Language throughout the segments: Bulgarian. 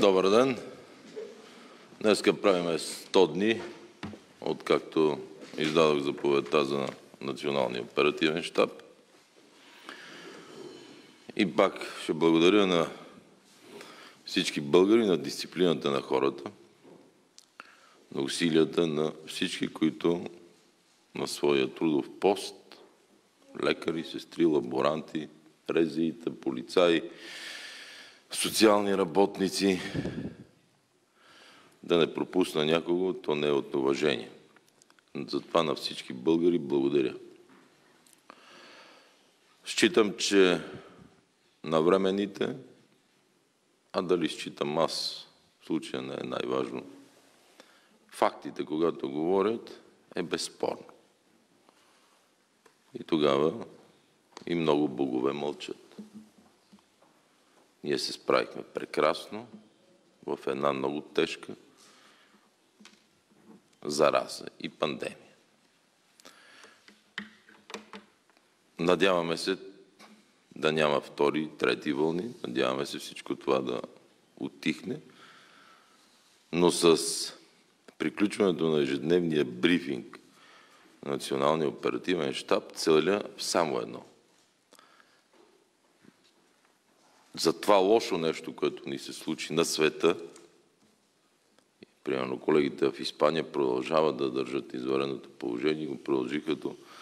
Добър ден! Днеска правиме 100 дни, откакто издадох заповедта за Националния оперативен щаб. И пак ще благодаря на всички българи, на дисциплината на хората, на усилията на всички, които на своя трудов пост, лекари, сестри, лаборанти, РЗИ-та, полицаи, социални работници, да не пропусна някого, то не е от уважение. Затова на всички българи благодаря. Считам, че навременните, а дали считам аз, в случая не е най-важно, фактите, когато говорят, е безспорно. И тогава и много богове мълчат. Ние се справихме прекрасно в една много тежка зараза и пандемия. Надяваме се да няма втори, трети вълни. Надяваме се всичко това да утихне. Но с приключването на ежедневния брифинг на Националния оперативен щаб целя само едно. За това лошо нещо, което ни се случи на света, примерно колегите в Испания продължават да държат извънредното положение, го продължиха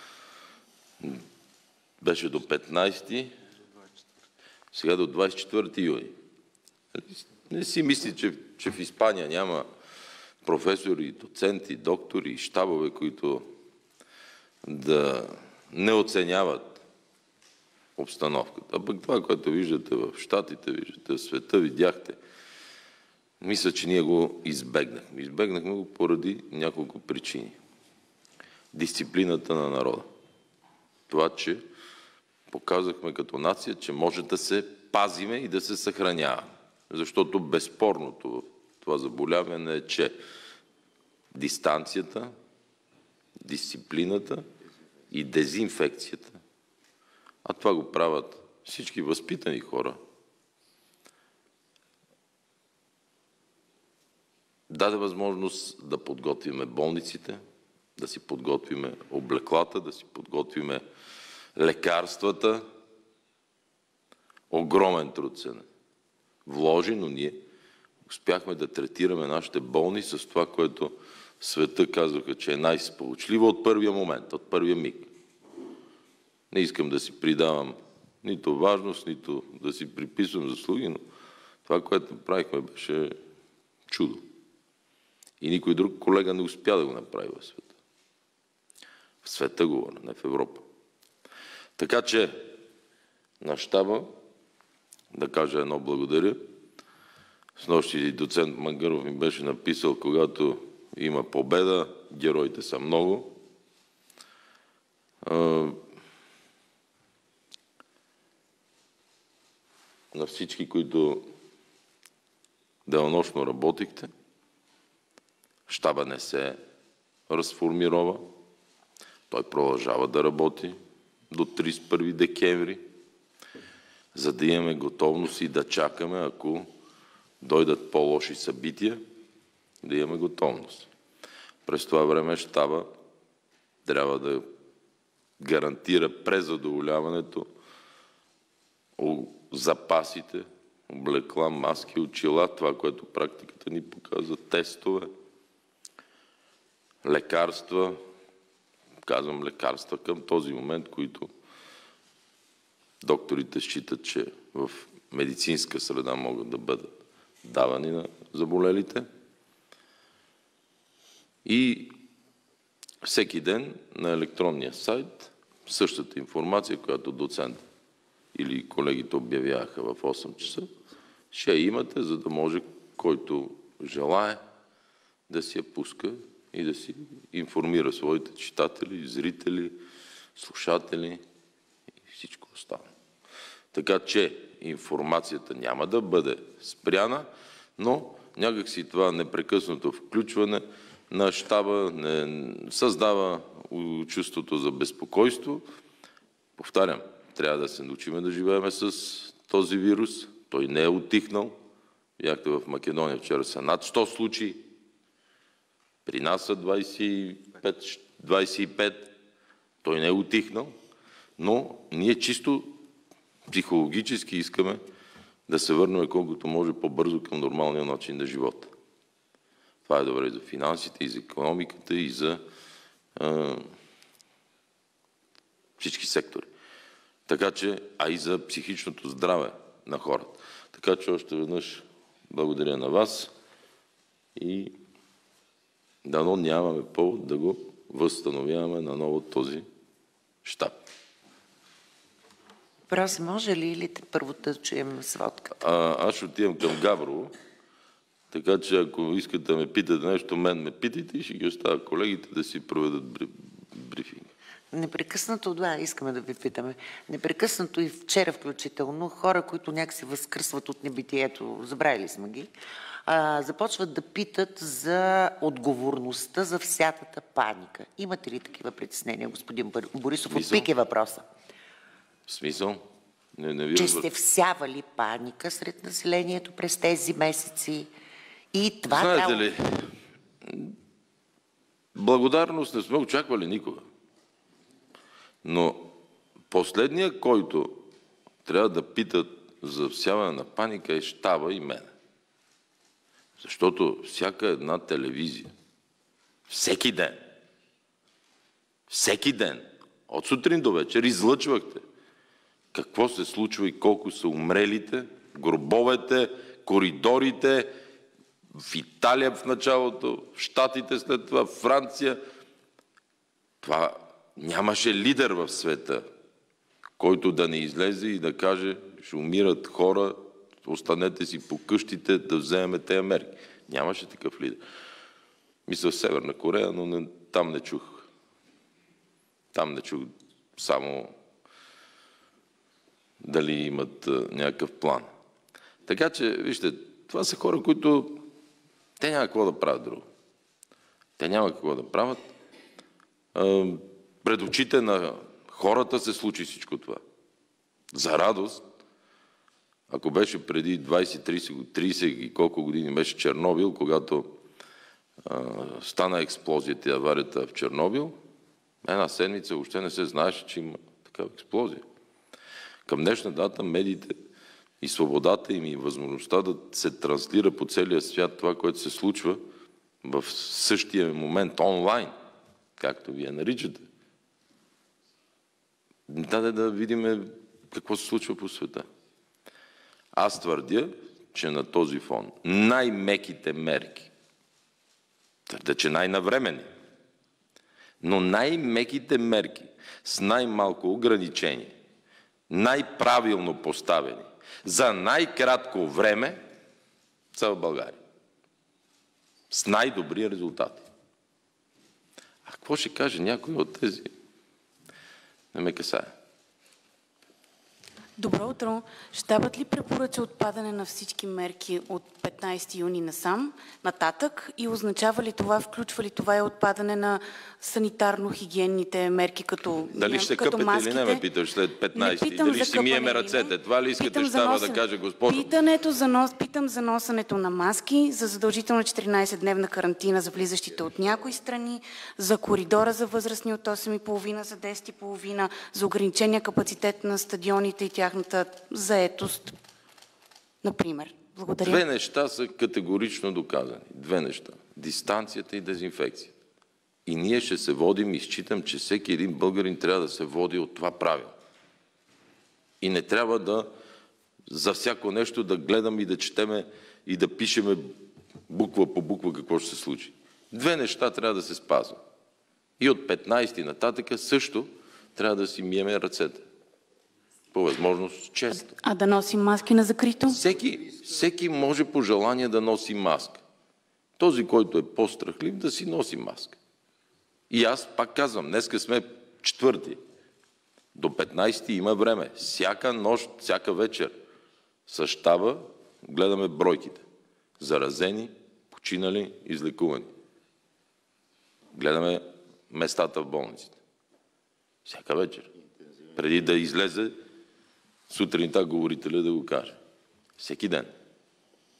беше до 15, сега до 24 юни. Не си мисли, че в Испания няма професори, доценти, доктори и щабове, които да не оценяват обстановката. А пък това, което виждате в Щатите, виждате в света, видяхте. Мисля, че ние го избегнахме. Избегнахме го поради няколко причини. Дисциплината на народа. Това, че показахме като нация, че може да се пазиме и да се съхранява. Защото безспорното в това заболяване е, че дистанцията, дисциплината и дезинфекцията, а това го правят всички възпитани хора, даде възможност да подготвиме болниците, да си подготвиме облеклата, да си подготвиме лекарствата. Огромен труд се вложи, но ние успяхме да третираме нашите болни с това, което света казваха, че е най-сполучливо от първия момент, от първия миг. Не искам да си придавам нито важност, нито да си приписвам заслуги, но това, което правихме, беше чудо. И никой друг колега не успя да го направи в света. В света говоря, не в Европа. Така че на щаба да кажа едно благодаря. Снощи доцент Мангаров ми беше написал, когато има победа, героите са много. На всички, които денонощно работихте, щаба не се разформирова. Той продължава да работи до 31 декември, за да имаме готовност и да чакаме, ако дойдат по-лоши събития, да имаме готовност. През това време щаба трябва да гарантира презадоволяването, запасите, облекла, маски, очила, това, което практиката ни показва, тестове, лекарства, казвам лекарства към този момент, които докторите считат, че в медицинска среда могат да бъдат давани на заболелите. И всеки ден на електронния сайт същата информация, която доцент или колегите обявяваха в 8 часа, ще я имате, за да може който желае да си я пуска и да си информира своите читатели, зрители, слушатели и всичко останало. Така че информацията няма да бъде спряна, но някакси това непрекъснато включване на щаба не създава чувството за безпокойство. Повтарям, трябва да се научим да живеем с този вирус. Той не е утихнал. Бяхте в Македония вчера, са над 100 случаи. При нас са 25. Той не е утихнал, но ние чисто психологически искаме да се върнем колкото може по-бързо към нормалния начин на живота. Това е добре и за финансите, и за икономиката, и за всички сектори. Така че, а и за психичното здраве на хората. Така че още веднъж благодаря на вас и дано нямаме повод да го възстановяваме наново този щаб. Въпрос може ли или първо да чуем сводката? Аз ще отивам към Габрово, така че ако искате да ме питате нещо, мен ме питайте и ще ги оставя колегите да си проведат брифинг. Непрекъснато, да, искаме да ви питаме. Непрекъснато и вчера включително хора, които някакси възкръсват от небитието, забравили сме ги, започват да питат за отговорността за всяката паника. Имате ли такива притеснения, господин Борисов? От ПИК е въпроса. В смисъл? Не ви че сте всявали паника сред населението през тези месеци и това... Знаете ли, благодарност не сме очаквали никога. Но последния, който трябва да питат за всяване на паника е щаба и мен. Защото всяка една телевизия, всеки ден, от сутрин до вечер излъчвахте какво се случва и колко са умрелите, гробовете, коридорите, в Италия в началото, в Щатите след това, в Франция. Това нямаше лидер в света, който да не излезе и да каже, ще умират хора, останете си по къщите да вземем тези мерки. Нямаше такъв лидер. Мисля в Северна Корея, но там не чух. Там не чух само дали имат някакъв план. Така че, вижте, това са хора, които те няма какво да правят друго. Те няма какво да правят. Пред очите на хората се случи всичко това. За радост, ако беше преди 20-30 и колко години беше Чернобил, когато стана експлозията и аварията в Чернобил, една седмица въобще не се знаеше, че има такава експлозия. Към днешна дата медиите и свободата им и възможността да се транслира по целия свят това, което се случва в същия момент онлайн, както вие наричате, даде да видим какво се случва по света. Аз твърдя, че на този фон най-меките мерки, твърдя, че най-навременни, но най-меките мерки с най-малко ограничение, най-правилно поставени, за най-кратко време са в България. С най-добри резултати. А какво ще каже някой от тези? Не ме касае. Добро утро. Щабът ли препоръча отпадане на всички мерки от 15 юни насам, нататък и означава ли това, включва ли това и отпадане на санитарно-хигиенните мерки като дали ще къпете маските? Или не ме питаш след 15? Дали ще си миеме ръцете? Това ли искате щаба да каже, госпожо? Питам за носенето на маски, за задължителна 14-дневна карантина за влизащите от някои страни, за коридора за възрастни от 8,5 за 10,5, за ограничения капацитет на стадионите и тяхната заетост, например. Благодаря. Две неща са категорично доказани. Две неща. Дистанцията и дезинфекцията. И ние ще се водим и считам, че всеки един българин трябва да се води от това правило. И не трябва да за всяко нещо да гледам и да четеме и да пишеме буква по буква какво ще се случи. Две неща трябва да се спазват. И от 15 нататъка също трябва да си миеме ръцете. По възможност често. А да носим маски на закрито? Всеки може по желание да носи маска. Този, който е по-страхлив, да си носи маска. И аз пак казвам, днеска сме 4. До 15 има време. Всяка нощ, всяка вечер с щаба гледаме бройките. Заразени, починали, излекувани. Гледаме местата в болниците. Всяка вечер. Преди да излезе сутринта говорителя да го каже. Всеки ден.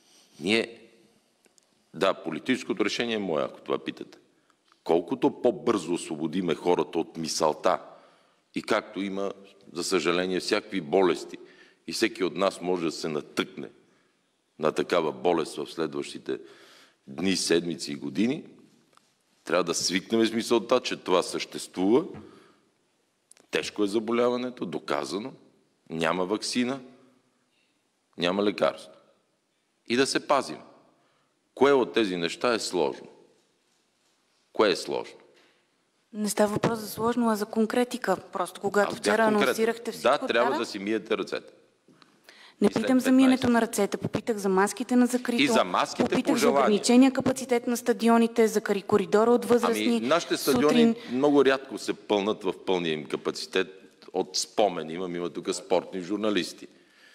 Да, политическото решение е мое, ако това питате. Колкото по-бързо освободиме хората от мисълта и както има, за съжаление, всякакви болести и всеки от нас може да се натъкне на такава болест в следващите дни, седмици и години, трябва да свикнем с мисълта, че това съществува. Тежко е заболяването, доказано, няма ваксина, няма лекарство. И да се пазим. Кое от тези неща е сложно? Кое е сложно? Не става въпрос за сложно, а за конкретика. Просто когато вчера анонсирахте всичко... Да, трябва да си миете ръцете. Не питам за миенето на ръцете, попитах за маските на закрито. И за маските попитах за ограничения капацитет на стадионите, за коридора от възрастни. Нашите стадиони много рядко се пълнат в пълния им капацитет от спомени. Има тук спортни журналисти.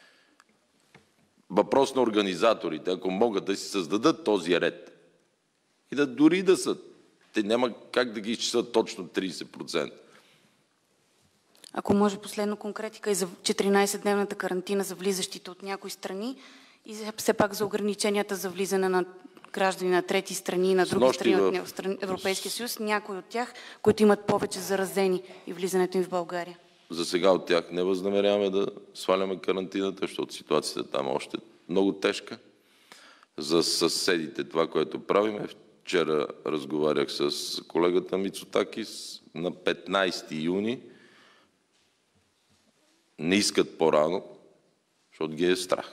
Въпрос на организаторите, ако могат да си създадат този ред и да дори да са, те няма как да ги изчислят точно 30%. Ако може последно конкретика и за 14-дневната карантина за влизащите от някои страни и все пак за ограниченията за влизане на граждани на трети страни и на други страни от Европейския съюз, някои от тях, които имат повече заразени и влизането им в България. За сега от тях не възнамеряваме да сваляме карантината, защото ситуацията там е още много тежка. За съседите това, което правиме, вчера разговарях с колегата Мицотакис на 15 юни, не искат по-рано, защото ги е страх.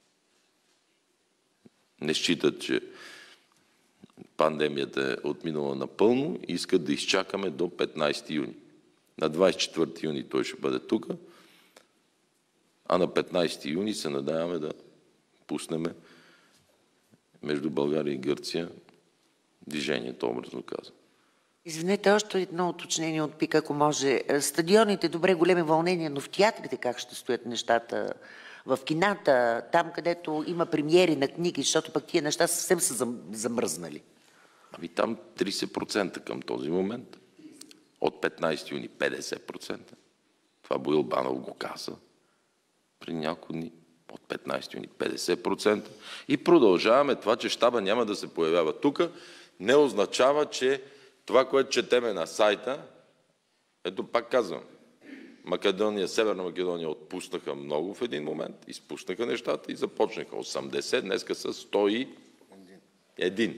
Не считат, че пандемията е отминала напълно и искат да изчакаме до 15 юни. На 24 юни той ще бъде тук, а на 15 юни се надяваме да пуснем между България и Гърция движението, образно казано. Извинете, още едно уточнение от ПИК, ако може. Стадионите, добре, големи вълнения, но в театрите как ще стоят нещата? В кината, там където има премиери на книги, защото пък тия неща съвсем са замръзнали. Там 30% към този момент. От 15 юни 50%. Това Боил Банов го каза при няколко дни. От 15 юни 50%. И продължаваме това, че щаба няма да се появява тук. Не означава, че това, което четеме на сайта, ето пак казвам, Македония, Северна Македония отпуснаха много в един момент, изпуснаха нещата и започнаха 80, днеска са 101.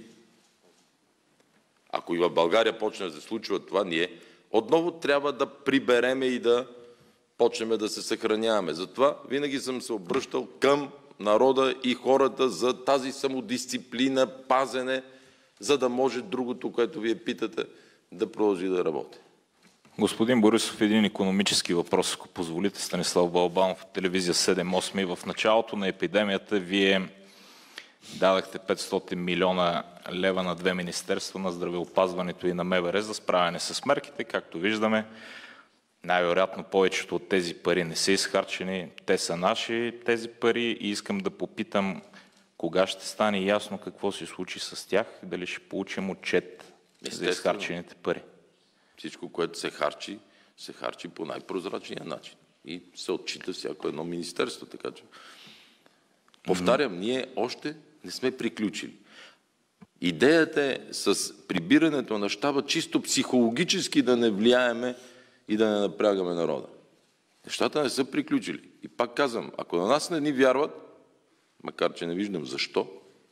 Ако и в България почне да се случва това, ние отново трябва да прибереме и да почнем да се съхраняваме. Затова винаги съм се обръщал към народа и хората за тази самодисциплина, пазене, за да може другото, което вие питате, да продължи да работи. Господин Борисов, един икономически въпрос, ако позволите. Станислав Балабанов, телевизия 7-8. В началото на епидемията вие дадахте 500 милиона лева на две министерства, на здравеопазването и на МВР за справяне с мерките. Както виждаме, най-вероятно повечето от тези пари не са изхарчени. Те са наши, тези пари, и искам да попитам кога ще стане ясно какво се случи с тях, дали ще получим отчет за изхарчените пари. Всичко, което се харчи по най-прозрачния начин. И се отчита всяко едно министерство. Така че, повтарям, ние още не сме приключили. Идеята е с прибирането на щаба чисто психологически да не влияеме и да не напрягаме народа. Нещата не са приключили. И пак казвам, ако на нас не ни вярват, макар че не виждам защо,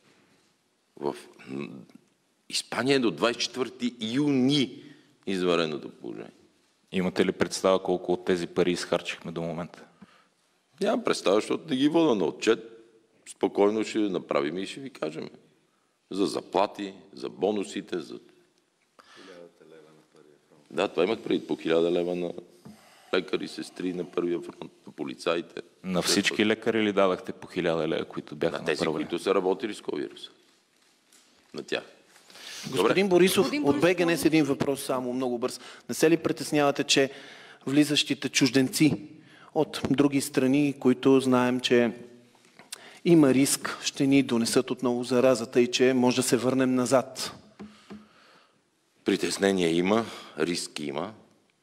в Испания е до 24 юни извънредното положение. Имате ли представа колко от тези пари изхарчихме до момента? Нямам представа, защото не ги вода на отчет. Спокойно ще направим и ще ви кажем. За заплати, за бонусите, за... 1000 лева на първия фронт. Да, това имах преди по 1000 лева на лекари, сестри на първия фронт, на полицаите. На всички лекари ли дадахте по 1000 лева, които бяха на тези, които са работили с COVID-вируса? На тях. Господин Борисов, от БГН с един въпрос само, много бърз. Не се ли притеснявате, че влизащите чужденци от други страни, които знаем, че има риск, ще ни донесат отново заразата и че може да се върнем назад? Притеснение има, риск има.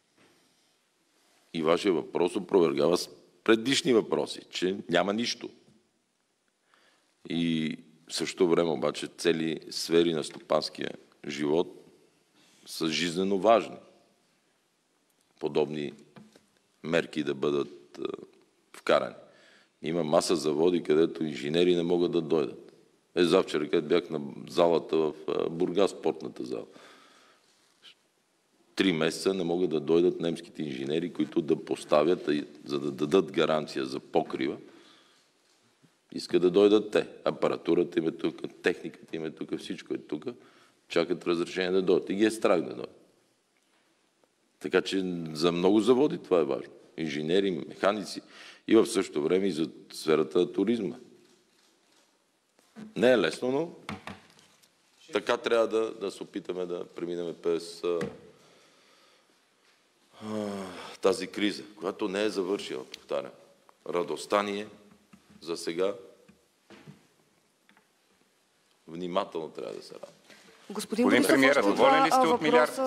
И вашия въпрос опровергава с предишни въпроси, че няма нищо. И В същото време обаче цели сфери на стопанския живот са жизнено важни. Подобни мерки да бъдат вкарани. Има маса заводи, където инженери не могат да дойдат. Завчера, където бях на залата в Бургас, спортната зала. 3 месеца не могат да дойдат немските инженери, които да поставят, за да дадат гаранция за покрива. Искат да дойдат те. Апаратурата им е тук, техниката им е тук, всичко е тук. Чакат разрешение да дойдат. И ги е страх да дойдат. Така че за много заводи това е важно. Инженери, механици и в същото време и за сферата на туризма. Не е лесно, но така трябва да се опитаме да преминем през тази криза, която не е завършила, повтарям. Радостта ни е за сега. Внимателно трябва да се радва. Господин премиер, доволен ли сте от милиард?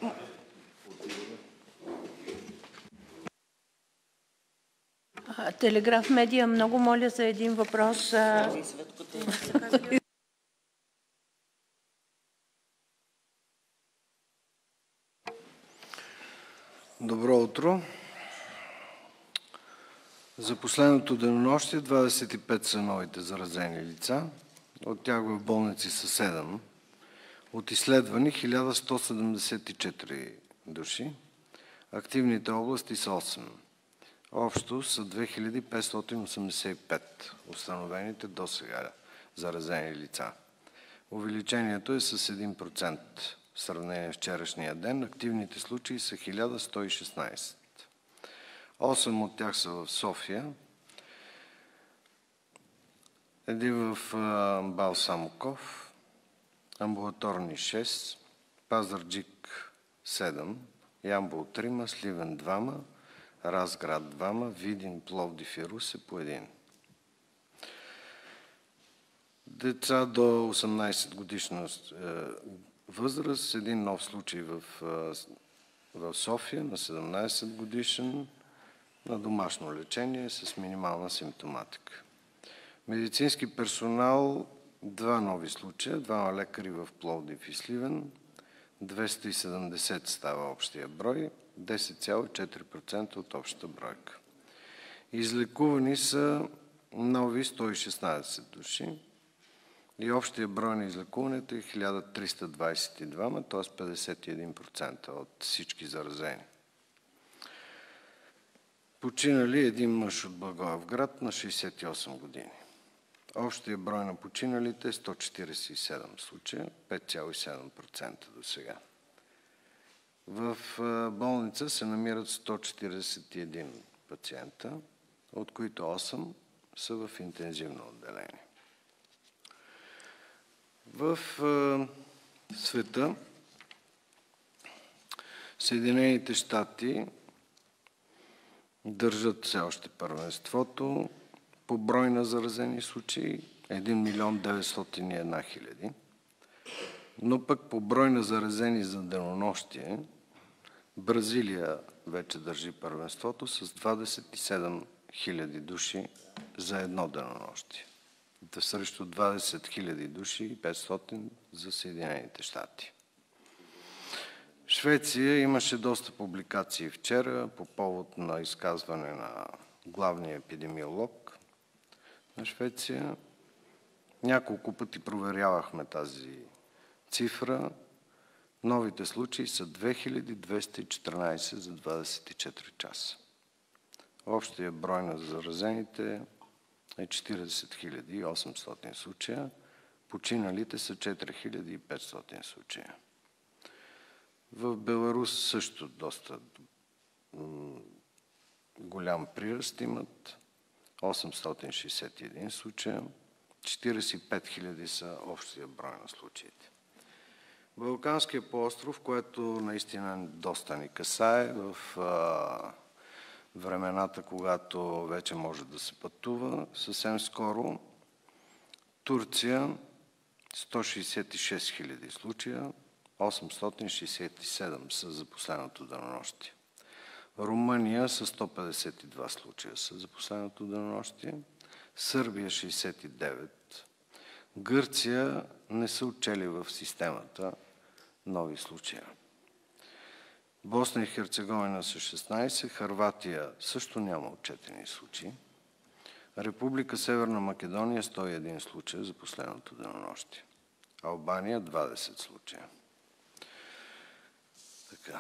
Телеграф медия, много моля за един въпрос. Добро утро. За последното денонощие 25 са новите заразени лица. От тях в болници са 7. От изследвани 1174 души. Активните области са 8. Общо са 2585 установените до сега заразени лица. Увеличението е с 1% в сравнение с вчерашния ден. Активните случаи са 1116. 8 от тях са в София, един в МБАЛ Самоков, амбулаторни 6, Пазарджик 7, Ямбол 3, Сливен 2, Разград 2, Видин, Пловдив и Русе по 1. Деца до 18 годишна възраст, един нов случай в София на 17 годишен на домашно лечение с минимална симптоматика. Медицински персонал, 2 нови случая, 2 лекари в Пловдив и Сливен, 270 става общия брой, 10,4% от общата бройка. Излекувани са нови 116 души и общия брой на излекуването е 1322, т.е. 51% от всички заразени. Починали един мъж от Благоевград на 68 години. Общия брой на починалите е 147 случая, 5,7% до сега. В болница се намират 141 пациента, от които 8 са в интензивно отделение. В света Съединените щати държат все още първенството по брой на заразени случаи 1 милион 901 хиляди, но пък по брой на заразени за денонощие Бразилия вече държи първенството с 27 хиляди души за едно денонощие. Срещу 20 хиляди души и 500 за Съединените щати. Швеция имаше доста публикации вчера по повод на изказване на главния епидемиолог на Швеция. Няколко пъти проверявахме тази цифра. Новите случаи са 2214 за 24 часа. Общия брой на заразените е 40 800 случая. Починалите са 4500 случая. В Беларус също доста голям приръст имат. 861 случая. 45 000 са общия брой на случаите. Балканския полуостров, което наистина доста ни касае в времената, когато вече може да се пътува съвсем скоро. Турция 166 000 случая, 867 са за последното денонощие. Румъния с 152 случая са за последното денонощие. Сърбия 69, Гърция не са отчели в системата нови случая. Босна и Херцеговина са 16, Хърватия също няма отчетени случаи. Република Северна Македония 101 случая за последното денонощие. Албания 20 случая. Така.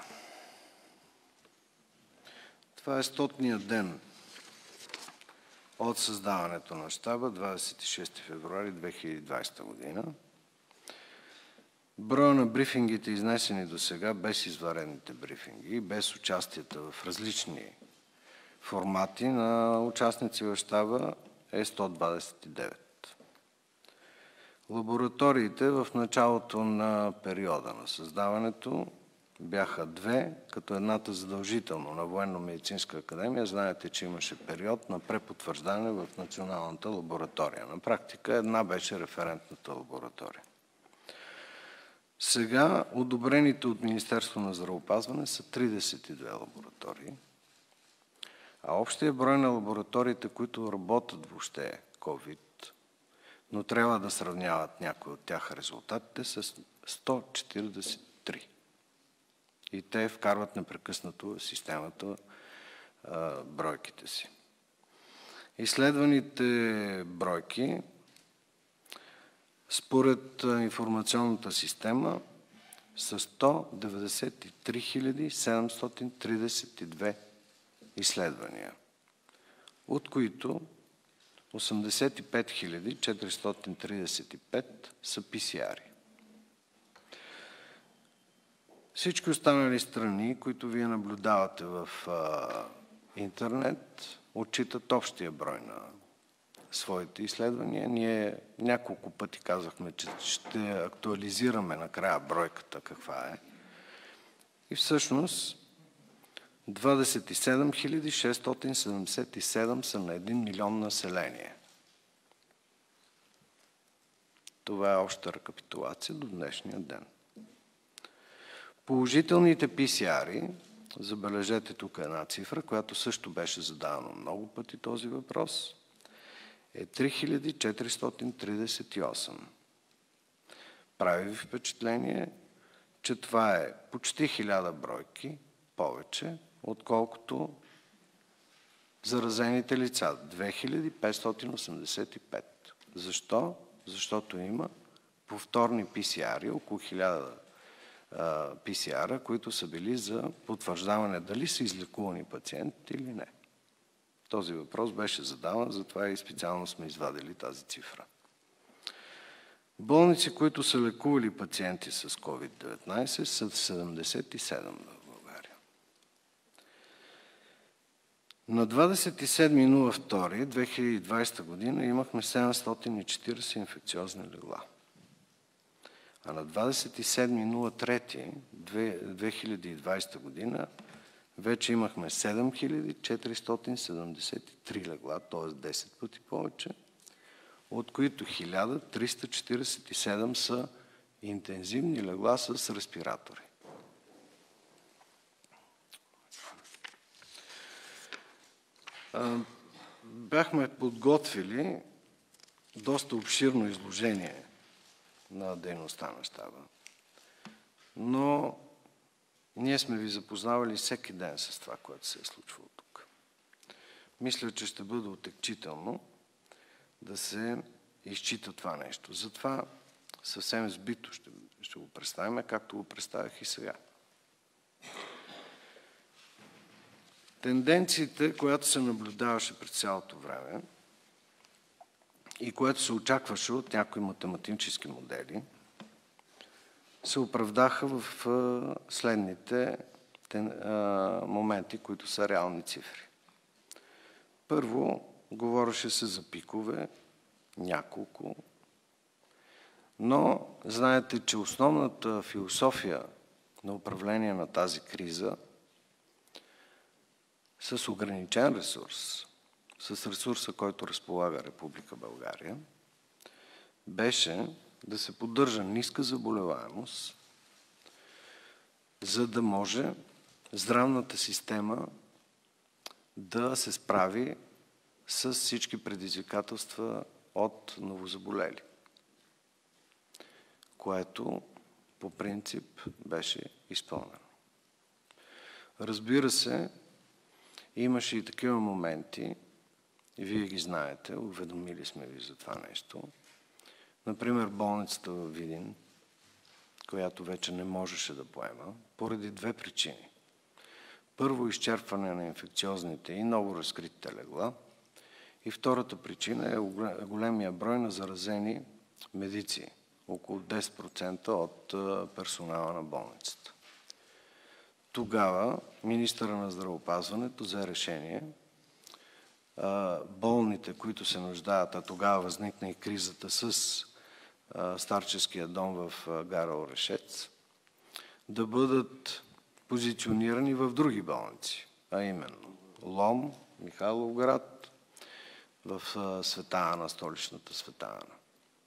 Това е 100-ният ден от създаването на щаба, 26 февруари 2020 година. Броя на брифингите, изнесени до сега, без извънредните брифинги, без участията в различни формати на участници в щаба, е 129. Лабораториите в началото на периода на създаването бяха 2, като едната задължително на Военно-медицинска академия. Знаете, че имаше период на препотвърждане в националната лаборатория. На практика една беше референтната лаборатория. Сега одобрените от Министерството на здравеопазване са 32 лаборатории, а общия брой на лабораториите, които работят въобще е COVID, но трябва да сравняват някои от тях резултатите, с 143. И те вкарват непрекъснато в системата бройките си. Изследваните бройки според информационната система са 193 732 изследвания, от които 85 435 са PCR. Всички останали страни, които вие наблюдавате в интернет, отчитат общия брой на своите изследвания. Ние няколко пъти казахме, че ще актуализираме накрая бройката каква е. И всъщност 27 677 са на 1 милион население. Това е обща рекапитулация до днешния ден. Положителните PCR, забележете тук една цифра, която също беше задавана много пъти този въпрос, е 3438. Прави ви впечатление, че това е почти 1000 бройки повече, отколкото заразените лица. 2585. Защо? Защото има повторни PCR, около 1000 PCR-а, които са били за потвърждаване дали са излекувани пациентите или не. Този въпрос беше задаван, затова и специално сме извадили тази цифра. Болници, които са лекували пациенти с COVID-19, са 77 в България. На 27.02.2020 година имахме 740 инфекциозни легла. А на 27.03.2020 година вече имахме 7473 легла, т.е. 10 пъти повече, от които 1347 са интензивни легла с респиратори. Бяхме подготвили доста обширно изложение на дейността на щаба, но ние сме ви запознавали всеки ден с това, което се е случвало тук. Мисля, че ще бъде отекчително да се изчита това нещо. Затова съвсем сбито ще го представим, както го представях и сега. Тенденциите, която се наблюдаваше през цялото време и което се очакваше от някои математически модели, се оправдаха в следните моменти, които са реални цифри. Първо, говореше се за пикове, няколко, но знаете, че основната философия на управление на тази криза с ограничен ресурс, с ресурса, който разполага Република България, беше да се поддържа ниска заболеваемост, за да може здравната система да се справи с всички предизвикателства от новозаболели. което по принцип беше изпълнено. Разбира се, имаше и такива моменти, и вие ги знаете, уведомили сме ви за това нещо. Например, болницата във Видин, която вече не можеше да поема, поради две причини. Първо, изчерпване на инфекциозните и ново разкритите легла. И втората причина е големия брой на заразени медици, около 10% от персонала на болницата. Тогава министъра на здравеопазването взе решение болните, които се нуждаят, а тогава възникна и кризата с старческия дом в гара Орешец, да бъдат позиционирани в други болници, а именно Лом, Михайловград, в Света Ана, столичната Света Ана.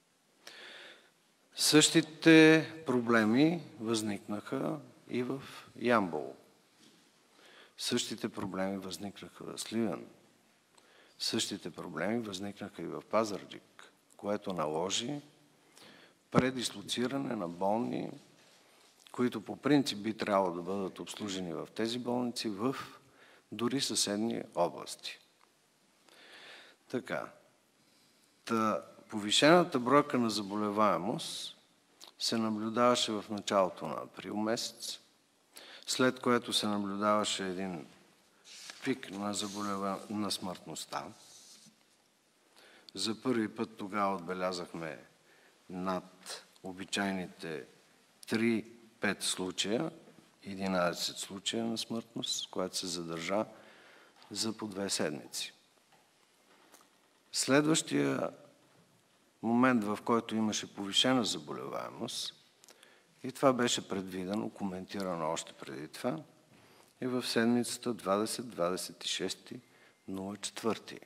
Същите проблеми възникнаха и в Ямбол. Същите проблеми възникнаха в Сливен. Същите проблеми възникнаха и в Пазарджик, което наложи предислоциране на болни, които по принцип би трябвало да бъдат обслужени в тези болници, в дори съседни области. Така. Повишената бройка на заболеваемост се наблюдаваше в началото на април месец, след което се наблюдаваше един пик на смъртността. За първи път тогава отбелязахме над обичайните 3-5 случая, 11 случая на смъртност, която се задържа за по 2 седмици. Следващия момент, в който имаше повишена заболеваемост, и това беше предвидено, коментирано още преди това, и в седмицата 20-26.04.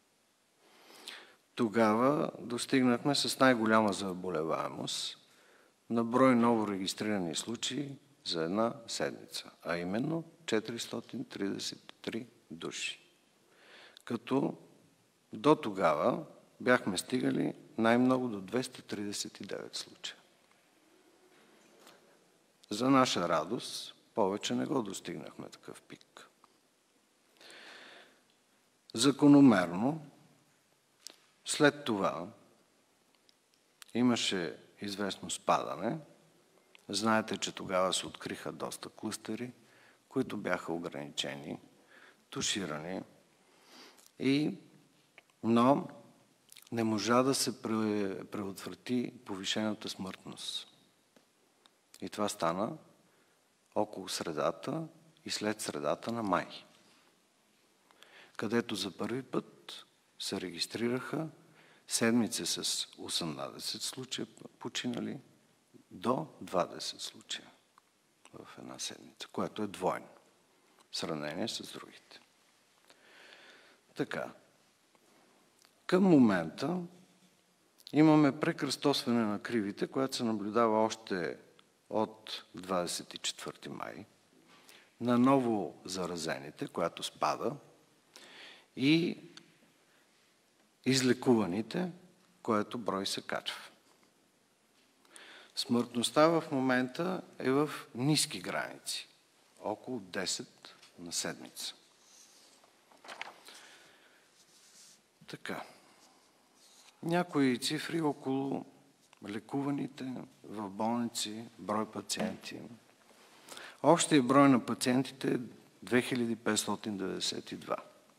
Тогава достигнахме с най-голяма заболеваемост на брой ново регистрирани случаи за една седмица, а именно 433 души. Като до тогава бяхме стигали най-много до 239 случая. За наша радост, повече не го достигнахме такъв пик. Закономерно, след това имаше известно спадане. Знаете, че тогава се откриха доста клъстери, които бяха ограничени, туширани, но не можа да се предотврати повишената смъртност. И това стана около средата и след средата на май, където за първи път се регистрираха седмици с 18 случая починали до 20 случая в една седмица, което е двойно в сравнение с другите. Така. Към момента имаме прекръстосване на кривите, което се наблюдава още от 24 май, на ново заразените, която спада, и излекуваните, което брой се качва. Смъртността в момента е в ниски граници, около 10 на седмица. Така. Някои цифри около лекуваните в болници, брой пациенти. Общият брой на пациентите е 2592.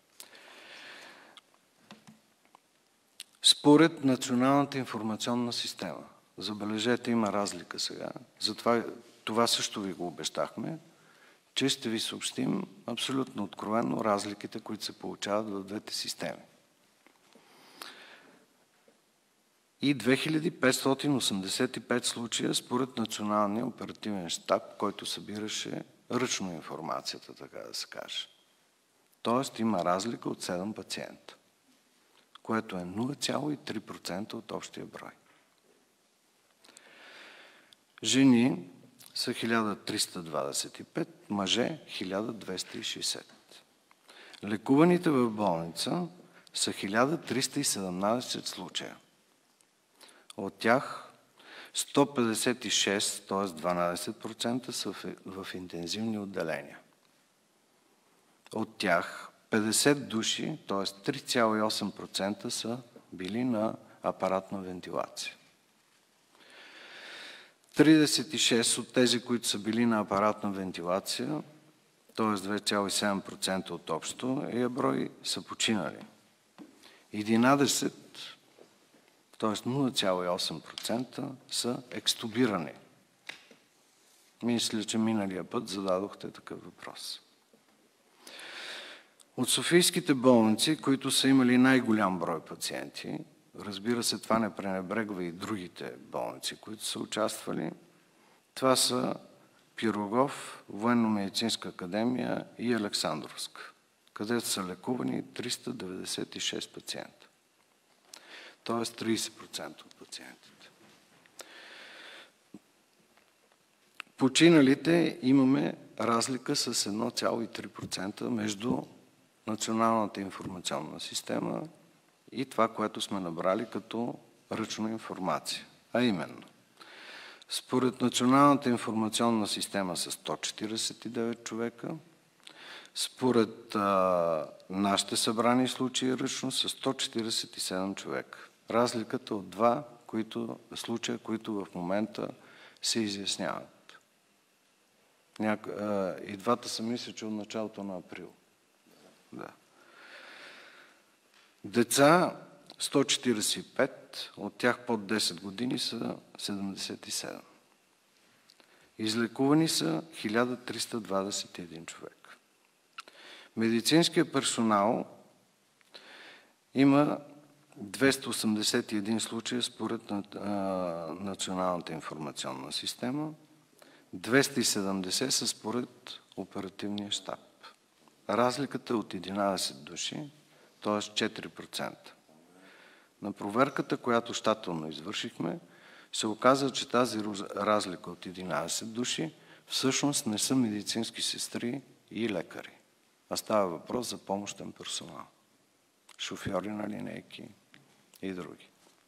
Според Националната информационна система, забележете, има разлика сега, затова това също ви го обещахме, че ще ви съобщим абсолютно откровено разликите, които се получават в двете системи. И 2585 случая според Националния оперативен щаб, който събираше ръчно информацията, така да се каже. Тоест има разлика от 7 пациента, което е 0,3% от общия брой. Жени са 1325, мъже 1260. Лекуваните в болница са 1317 случая. От тях 156, т.е. 12% са в интензивни отделения. От тях 50 души, т.е. 3,8% са били на апаратна вентилация. 36 от тези, които са били на апаратна вентилация, т.е. 2,7% от общия брой, са починали. 11, т.е. 0,8% са екстубирани. Мисля, че миналия път зададохте такъв въпрос. От софийските болници, които са имали най-голям брой пациенти, разбира се, това не пренебрегва и другите болници, които са участвали, това са Пирогов, Военно-медицинска академия и Александровска, където са лекувани 396 пациента. т.е. 30% от пациентите. Починалите имаме разлика с 1,3% между Националната информационна система и това, което сме набрали като ръчна информация. А именно, според Националната информационна система са 149 човека, според нашите събрани случаи ръчно са 147 човека. Разликата от два случая, които в момента се изясняват. И двата са, мисля, че от началото на април. Да. Деца 145, от тях под 10 години са 77. Излекувани са 1321 човек. Медицинският персонал има 281 случая според Националната информационна система, 270 са според оперативния щаб. Разликата е от 11 души, т.е. 4%. На проверката, която щателно извършихме, се оказа, че тази разлика от 11 души всъщност не са медицински сестри и лекари, а става въпрос за помощен персонал. Шофьори на линейки и други.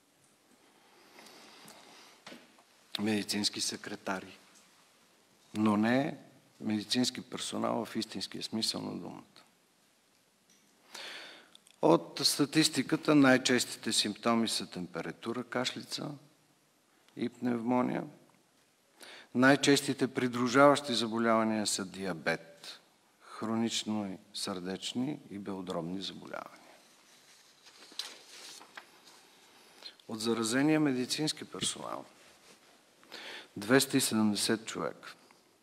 Медицински секретари, но не медицински персонал в истинския смисъл на думата. От статистиката най-честите симптоми са температура, кашлица и пневмония. Най-честите придружаващи заболявания са диабет, хронично сърдечни и белодробни заболявания. От заразения медицински персонал 270 човека.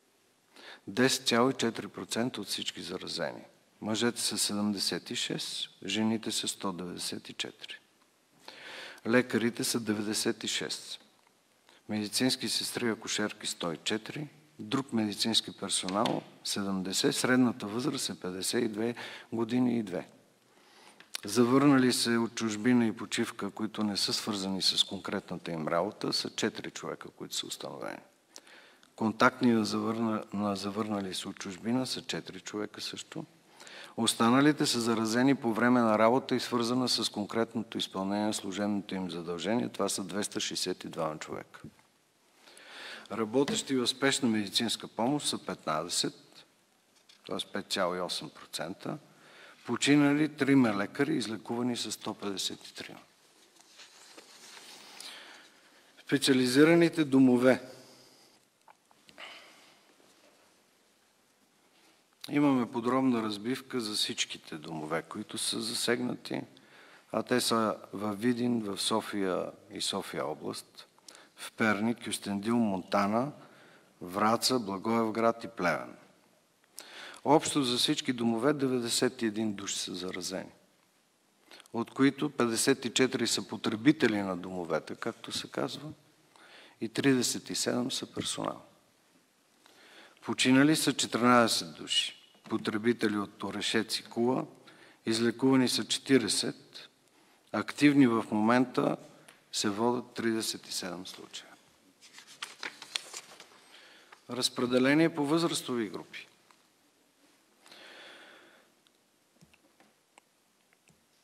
10,4% от всички заразени. Мъжете са 76, жените са 194. Лекарите са 96. Медицински сестри, акушерки 104. Друг медицински персонал 70. Средната възраст е 52 години и 2. Завърнали се от чужбина и почивка, които не са свързани с конкретната им работа, са 4 човека, които са установени. Контактни на завърнали се от чужбина са 4 човека също. Останалите са заразени по време на работа и свързана с конкретното изпълнение на служебното им задължение. Това са 262 човека. Работещи в спешна медицинска помощ са 15, т.е. 5,8%. Починали 3 лекари, излекувани са 153. Специализираните домове. Имаме подробна разбивка за всичките домове, които са засегнати, а те са във Видин, в София и София област, в Перник, Кюстендил, Монтана, Враца, Благоевград и Плевен. Общо за всички домове 91 души са заразени, от които 54 са потребители на домовете, както се казва, и 37 са персонал. Починали са 14 души, потребители от Орешец и Кула, излекувани са 40, активни в момента се водят 37 случая. Разпределение по възрастови групи.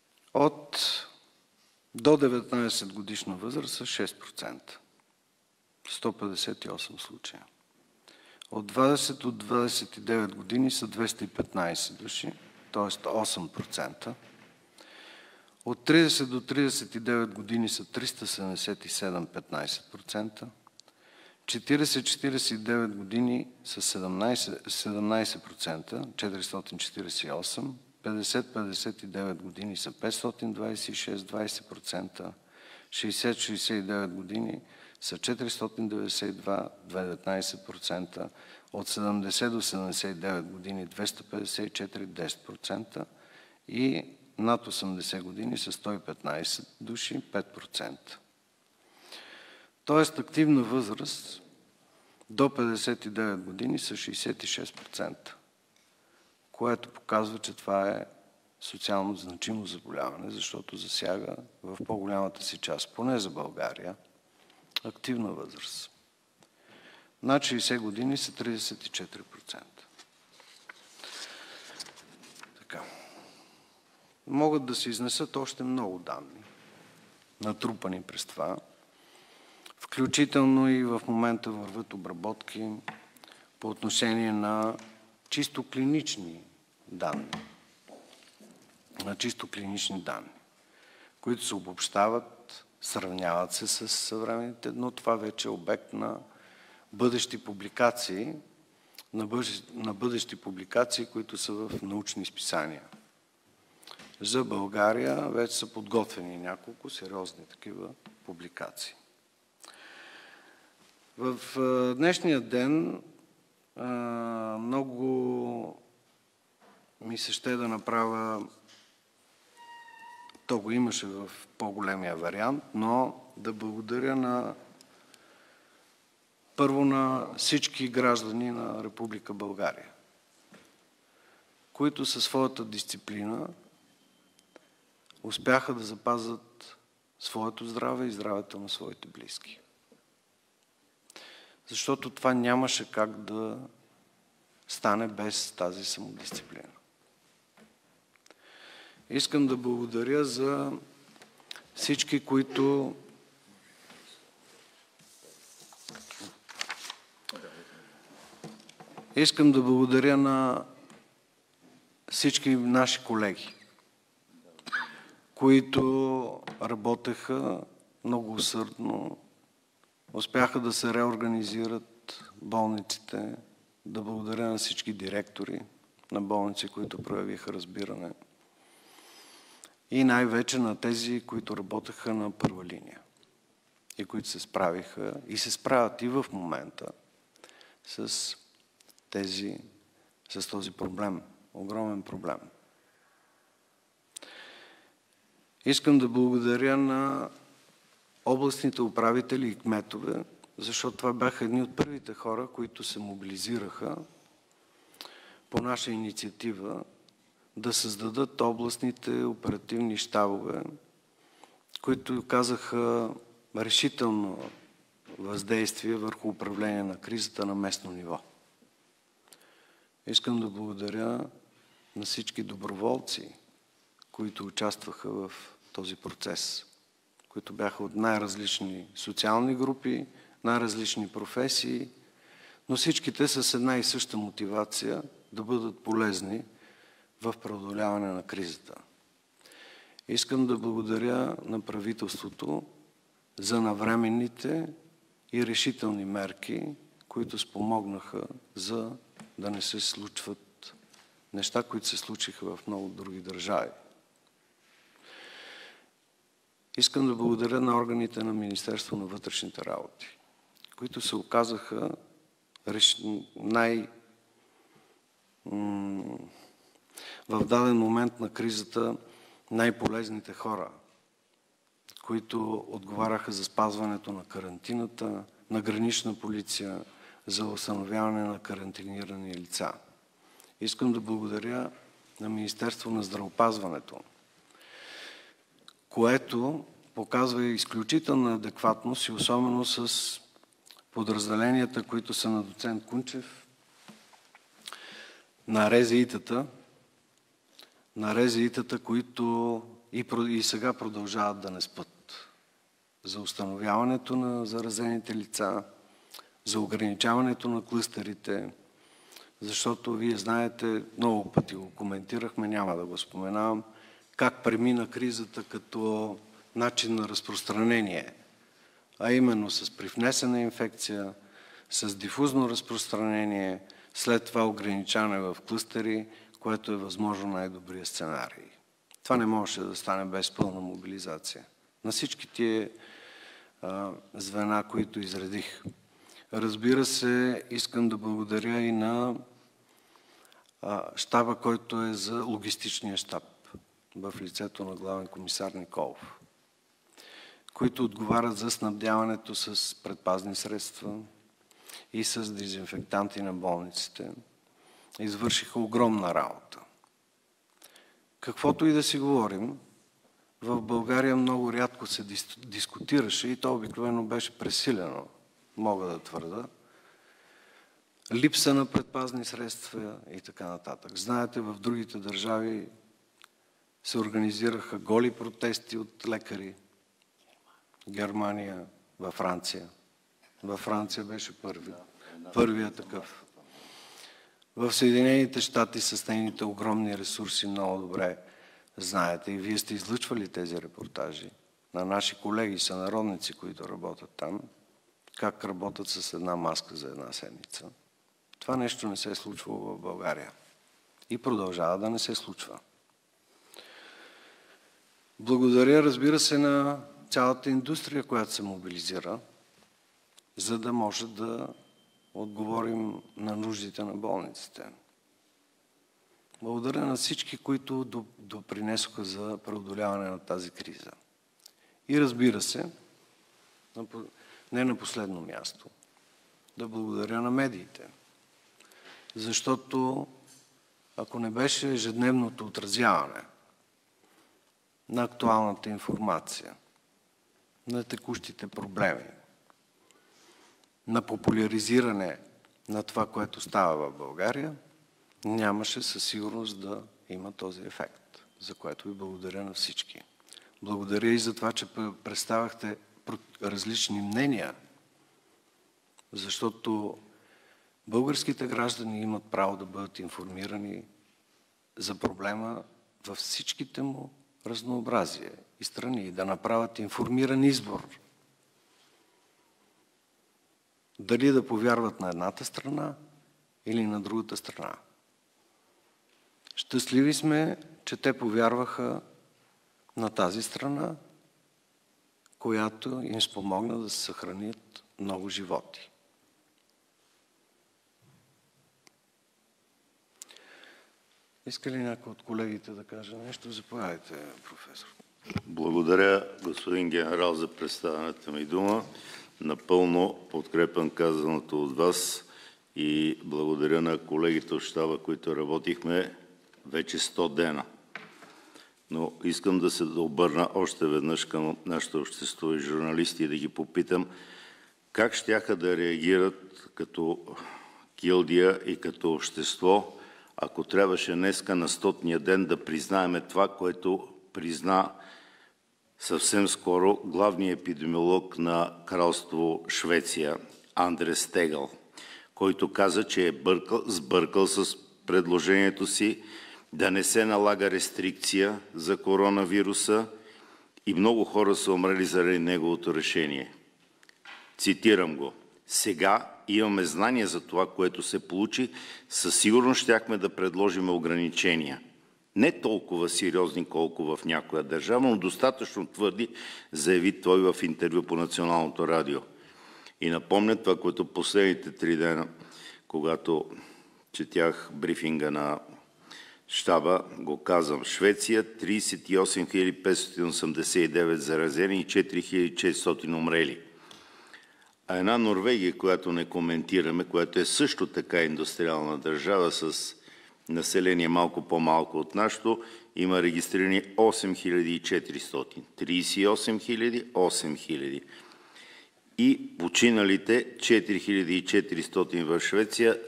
До 19 годишна възраст са 6%. 158 случая. От 20 до 29 години са 215 души, т.е. 8%. От 30 до 39 години са 377, 15%. 40-49 години са 17%, 448. 50-59 години са 526, 20%. 60-69 години са 492, 19%. От 70 до 79 години 254, 10%. И над 80 години са 115 души, 5%. Тоест активна възраст до 59 години са 66%, което показва, че това е социално значимо заболяване, защото засяга в по-голямата си част, поне за България, активна възраст. Над 60 години са 34%. Така. Могат да се изнесат още много данни, натрупани през това. Включително и в момента върват обработки по отношение на чисто клинични данни. Които се обобщават, сравняват се с съвременните, но това вече е обект на бъдещи публикации, които са в научни списания. За България вече са подготвени няколко сериозни такива публикации. В днешния ден много ми се ще да направя, то го имаше в по-големия вариант, но да благодаря първо на всички граждани на Република България, които със своята дисциплина успяха да запазят своето здраве и здравето на своите близки. Защото това нямаше как да стане без тази самодисциплина. Искам да благодаря за всички, които Искам да благодаря на всички наши колеги, които работеха много усърдно, успяха да се реорганизират болниците, да благодаря на всички директори на болници, които проявиха разбиране и най-вече на тези, които работеха на първа линия и които се справиха и се справят и в момента с този проблем, огромен проблем. Искам да благодаря на областните управители и кметове, защото това бяха едни от първите хора, които се мобилизираха по наша инициатива да създадат областните оперативни щабове, които казаха решително въздействие върху управление на кризата на местно ниво. Искам да благодаря на всички доброволци, които участваха в този процес, които бяха от най-различни социални групи, най-различни професии, но всичките с една и съща мотивация да бъдат полезни в преодоляване на кризата. Искам да благодаря на правителството за навременните и решителни мерки, които спомогнаха за да не се случват неща, които се случиха в много други държави. Искам да благодаря на органите на Министерство на вътрешните работи, които се оказаха в даден момент на кризата най-полезните хора, които отговаряха за спазването на карантината, на гранична полиция, за установяване на карантинирани лица. Искам да благодаря на Министерство на здравеопазването, което показва изключителна адекватност и особено с подразделенията, които са на доцент Кунчев, на РЗИ-тата, които и сега продължават да не спят за установяването на заразените лица, за ограничаването на клъстерите, защото вие знаете, много пъти го коментирахме, няма да го споменавам, как премина кризата като начин на разпространение, а именно с привнесена инфекция, с дифузно разпространение, след това ограничаване в клъстери, което е възможно най-добрия сценарий. Това не можеше да стане без пълна мобилизация на всички тия звена, които изредих. Разбира се, искам да благодаря и на щаба, който е за логистичния щаб в лицето на главен комисар Николов, които отговарят за снабдяването с предпазни средства и с дезинфектанти на болниците. Извършиха огромна работа. Каквото и да си говорим, в България много рядко се дискутираше и то обикновено беше пресилено, мога да твърда, липса на предпазни средства и така нататък. Знаете, в другите държави се организираха голи протести от лекари. Германия, във Франция. Във Франция беше първият такъв. В Съединените щати с нейните огромни ресурси много добре знаете и вие сте излъчвали тези репортажи на наши колеги, сънародници, които работят там, как работят с една маска за една седмица. Това нещо не се е случвало в България и продължава да не се случва. Благодаря, разбира се, на цялата индустрия, която се мобилизира, за да може да отговорим на нуждите на болниците. Благодаря на всички, които допринесоха за преодоляване на тази криза. И разбира се, не на последно място, да благодаря на медиите. Защото ако не беше ежедневното отразяване на актуалната информация, на текущите проблеми, на популяризиране на това, което става в България, нямаше със сигурност да има този ефект, за което ви благодаря на всички. Благодаря и за това, че представяхте различни мнения, защото българските граждани имат право да бъдат информирани за проблема във всичките му разнообразие и страни и да направят информиран избор. Дали да повярват на едната страна или на другата страна. Щастливи сме, че те повярваха на тази страна, която им спомогна да се съхранят много животи. Иска ли някой от колегите да каже нещо? Заповядайте, професор. Благодаря, господин генерал, за представената ми дума. Напълно подкрепям казаното от вас и благодаря на колегите от щаба, които работихме вече 100 дена. Но искам да се обърна още веднъж към нашето общество и журналисти и да ги попитам как щяха да реагират като гилдия и като общество, ако трябваше днеска на 100-ния ден да признаеме това, което призна съвсем скоро главният епидемиолог на кралство Швеция Андрес Тегъл, който каза, че е сбъркал с предложението си да не се налага рестрикция за коронавируса и много хора са умрели заради неговото решение. Цитирам го. Сега имаме знание за това, което се получи, със сигурност щяхме да предложим ограничения. Не толкова сериозни, колко в някоя държава, но достатъчно твърди, заяви той в интервю по Националното радио. И напомня това, което последните 3 дена, когато четях брифинга на щаба, го казвам. Швеция 38 589 заразени и 4400 умрели. А една Норвегия, която не коментираме, която е също така индустриална държава с население малко по-малко от нашето, има регистрирани 8400. 38 8000. И починалите 4400 в Швеция,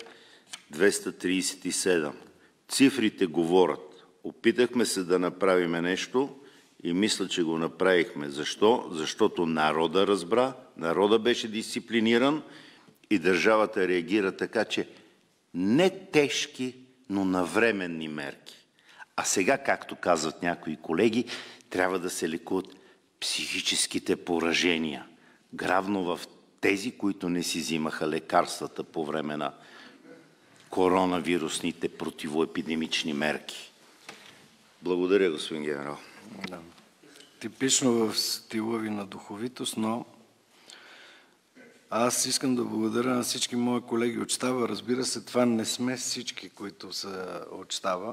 237. Цифрите говорят. Опитахме се да направим нещо и мисля, че го направихме. Защо? Защото народа разбра, народа беше дисциплиниран и държавата реагира така, че не тежки, но навременни мерки. А сега, както казват някои колеги, трябва да се лекуват психическите поражения. Главно в тези, които не си взимаха лекарствата по време на коронавирусните противоепидемични мерки. Благодаря, господин генерал. Да. Типично в стила ви на духовитост, но аз искам да благодаря на всички мои колеги от щаба. Разбира се, това не сме всички, които са от щаба.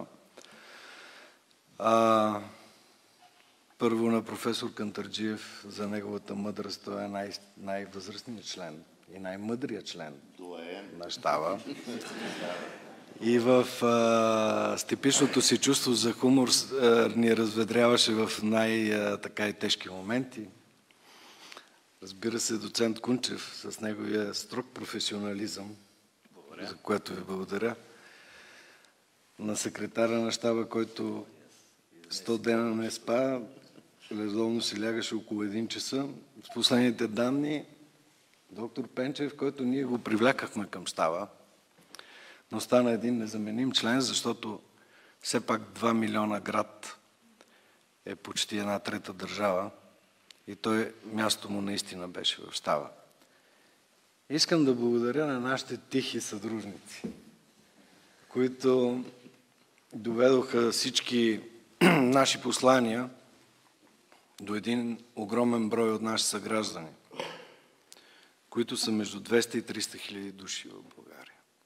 Първо на професор Кантарджиев за неговата мъдрост. Той е най-възрастният член и най-мъдрият член на щаба. И с типичното си чувство за хумор ни разведряваше в най-тежки моменти. Разбира се, доцент Кунчев с неговия строг професионализъм, за което ви благодаря. На секретаря на щаба, който 100 дена не спа, редовно си лягаше около 1 часа. С последните данни, доктор Пенчев, който ние го привлякахме към щаба, но стана един незаменим член, защото все пак 2 милиона град е почти 1/3 държава и място му наистина беше в щаба. Искам да благодаря на нашите тихи съдружници, които доведоха всички наши послания до един огромен брой от наши съграждани, които са между 200 и 300 хиляди души в България.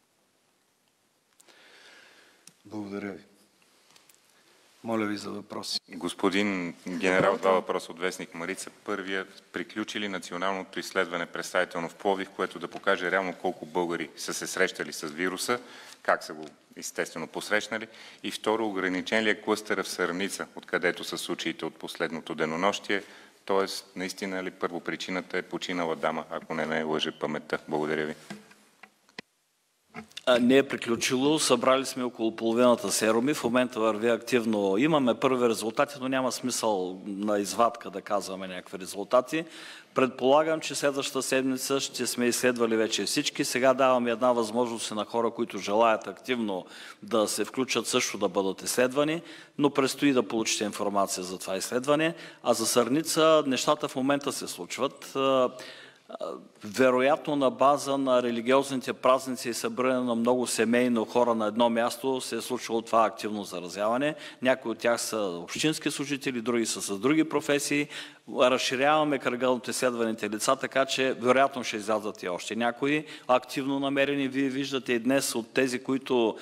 Благодаря ви. Моля ви за въпроси. Господин генерал, 2 въпроса от вестник Марица. Първият: приключи ли националното изследване представително в Пловдив, което да покаже реално колко българи са се срещали с вируса, как са го естествено посрещнали? И второ, ограничен ли е клъстера в Сърница, откъдето са случаите от последното денонощие? Тоест, наистина ли първопричината е починала дама, ако не ме лъже паметта? Благодаря ви. Не е приключило. Събрали сме около половината серуми. В момента върви активно. Имаме първи резултати, но няма смисъл на извадка да казваме някакви резултати. Предполагам, че следващата седмица ще сме изследвали вече всички. Сега даваме една възможност на хора, които желаят активно да се включат, също да бъдат изследвани, но предстои да получите информация за това изследване. А за Сърница нещата в момента се случват. Вероятно на база на религиозните празници и събиране на много семейно хора на едно място се е случило това активно заразяване. Някои от тях са общински служители, други са с други професии. Разширяваме кръга от изследваните лица, така че вероятно ще излязат и още някои активно намерени. Вие виждате и днес от тези, които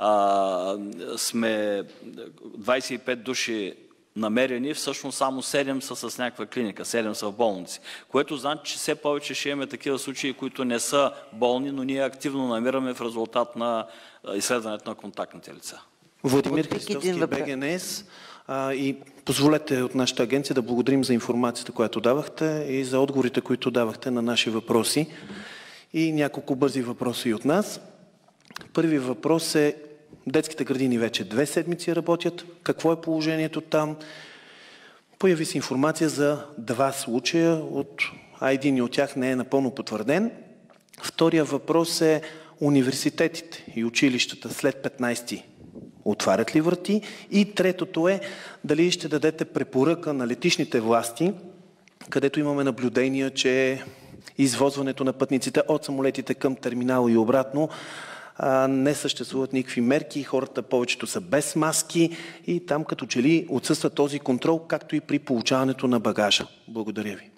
сме 25 души намерени, всъщност само 7 са с някаква клиника, 7 са в болници. Което значи, че все повече ще имаме такива случаи, които не са болни, но ние активно намираме в резултат на изследването на контактните лица. Владимир Христовски, БГНС. И позволете от нашата агенция да благодарим за информацията, която давахте и за отговорите, които давахте на наши въпроси. И няколко бързи въпроси и от нас. Първият въпрос е: детските градини вече 2 седмици работят. Какво е положението там? Появи се информация за 2 случая, а един от тях не е напълно потвърден. Втория въпрос е: университетите и училищата след 15-ти отварят ли врати? И третото е: дали ще дадете препоръка на летищните власти, където имаме наблюдения, че извозването на пътниците от самолетите към терминала и обратно не съществуват никакви мерки, хората повечето са без маски и там като че ли отсъства този контрол, както и при получаването на багажа. Благодаря ви.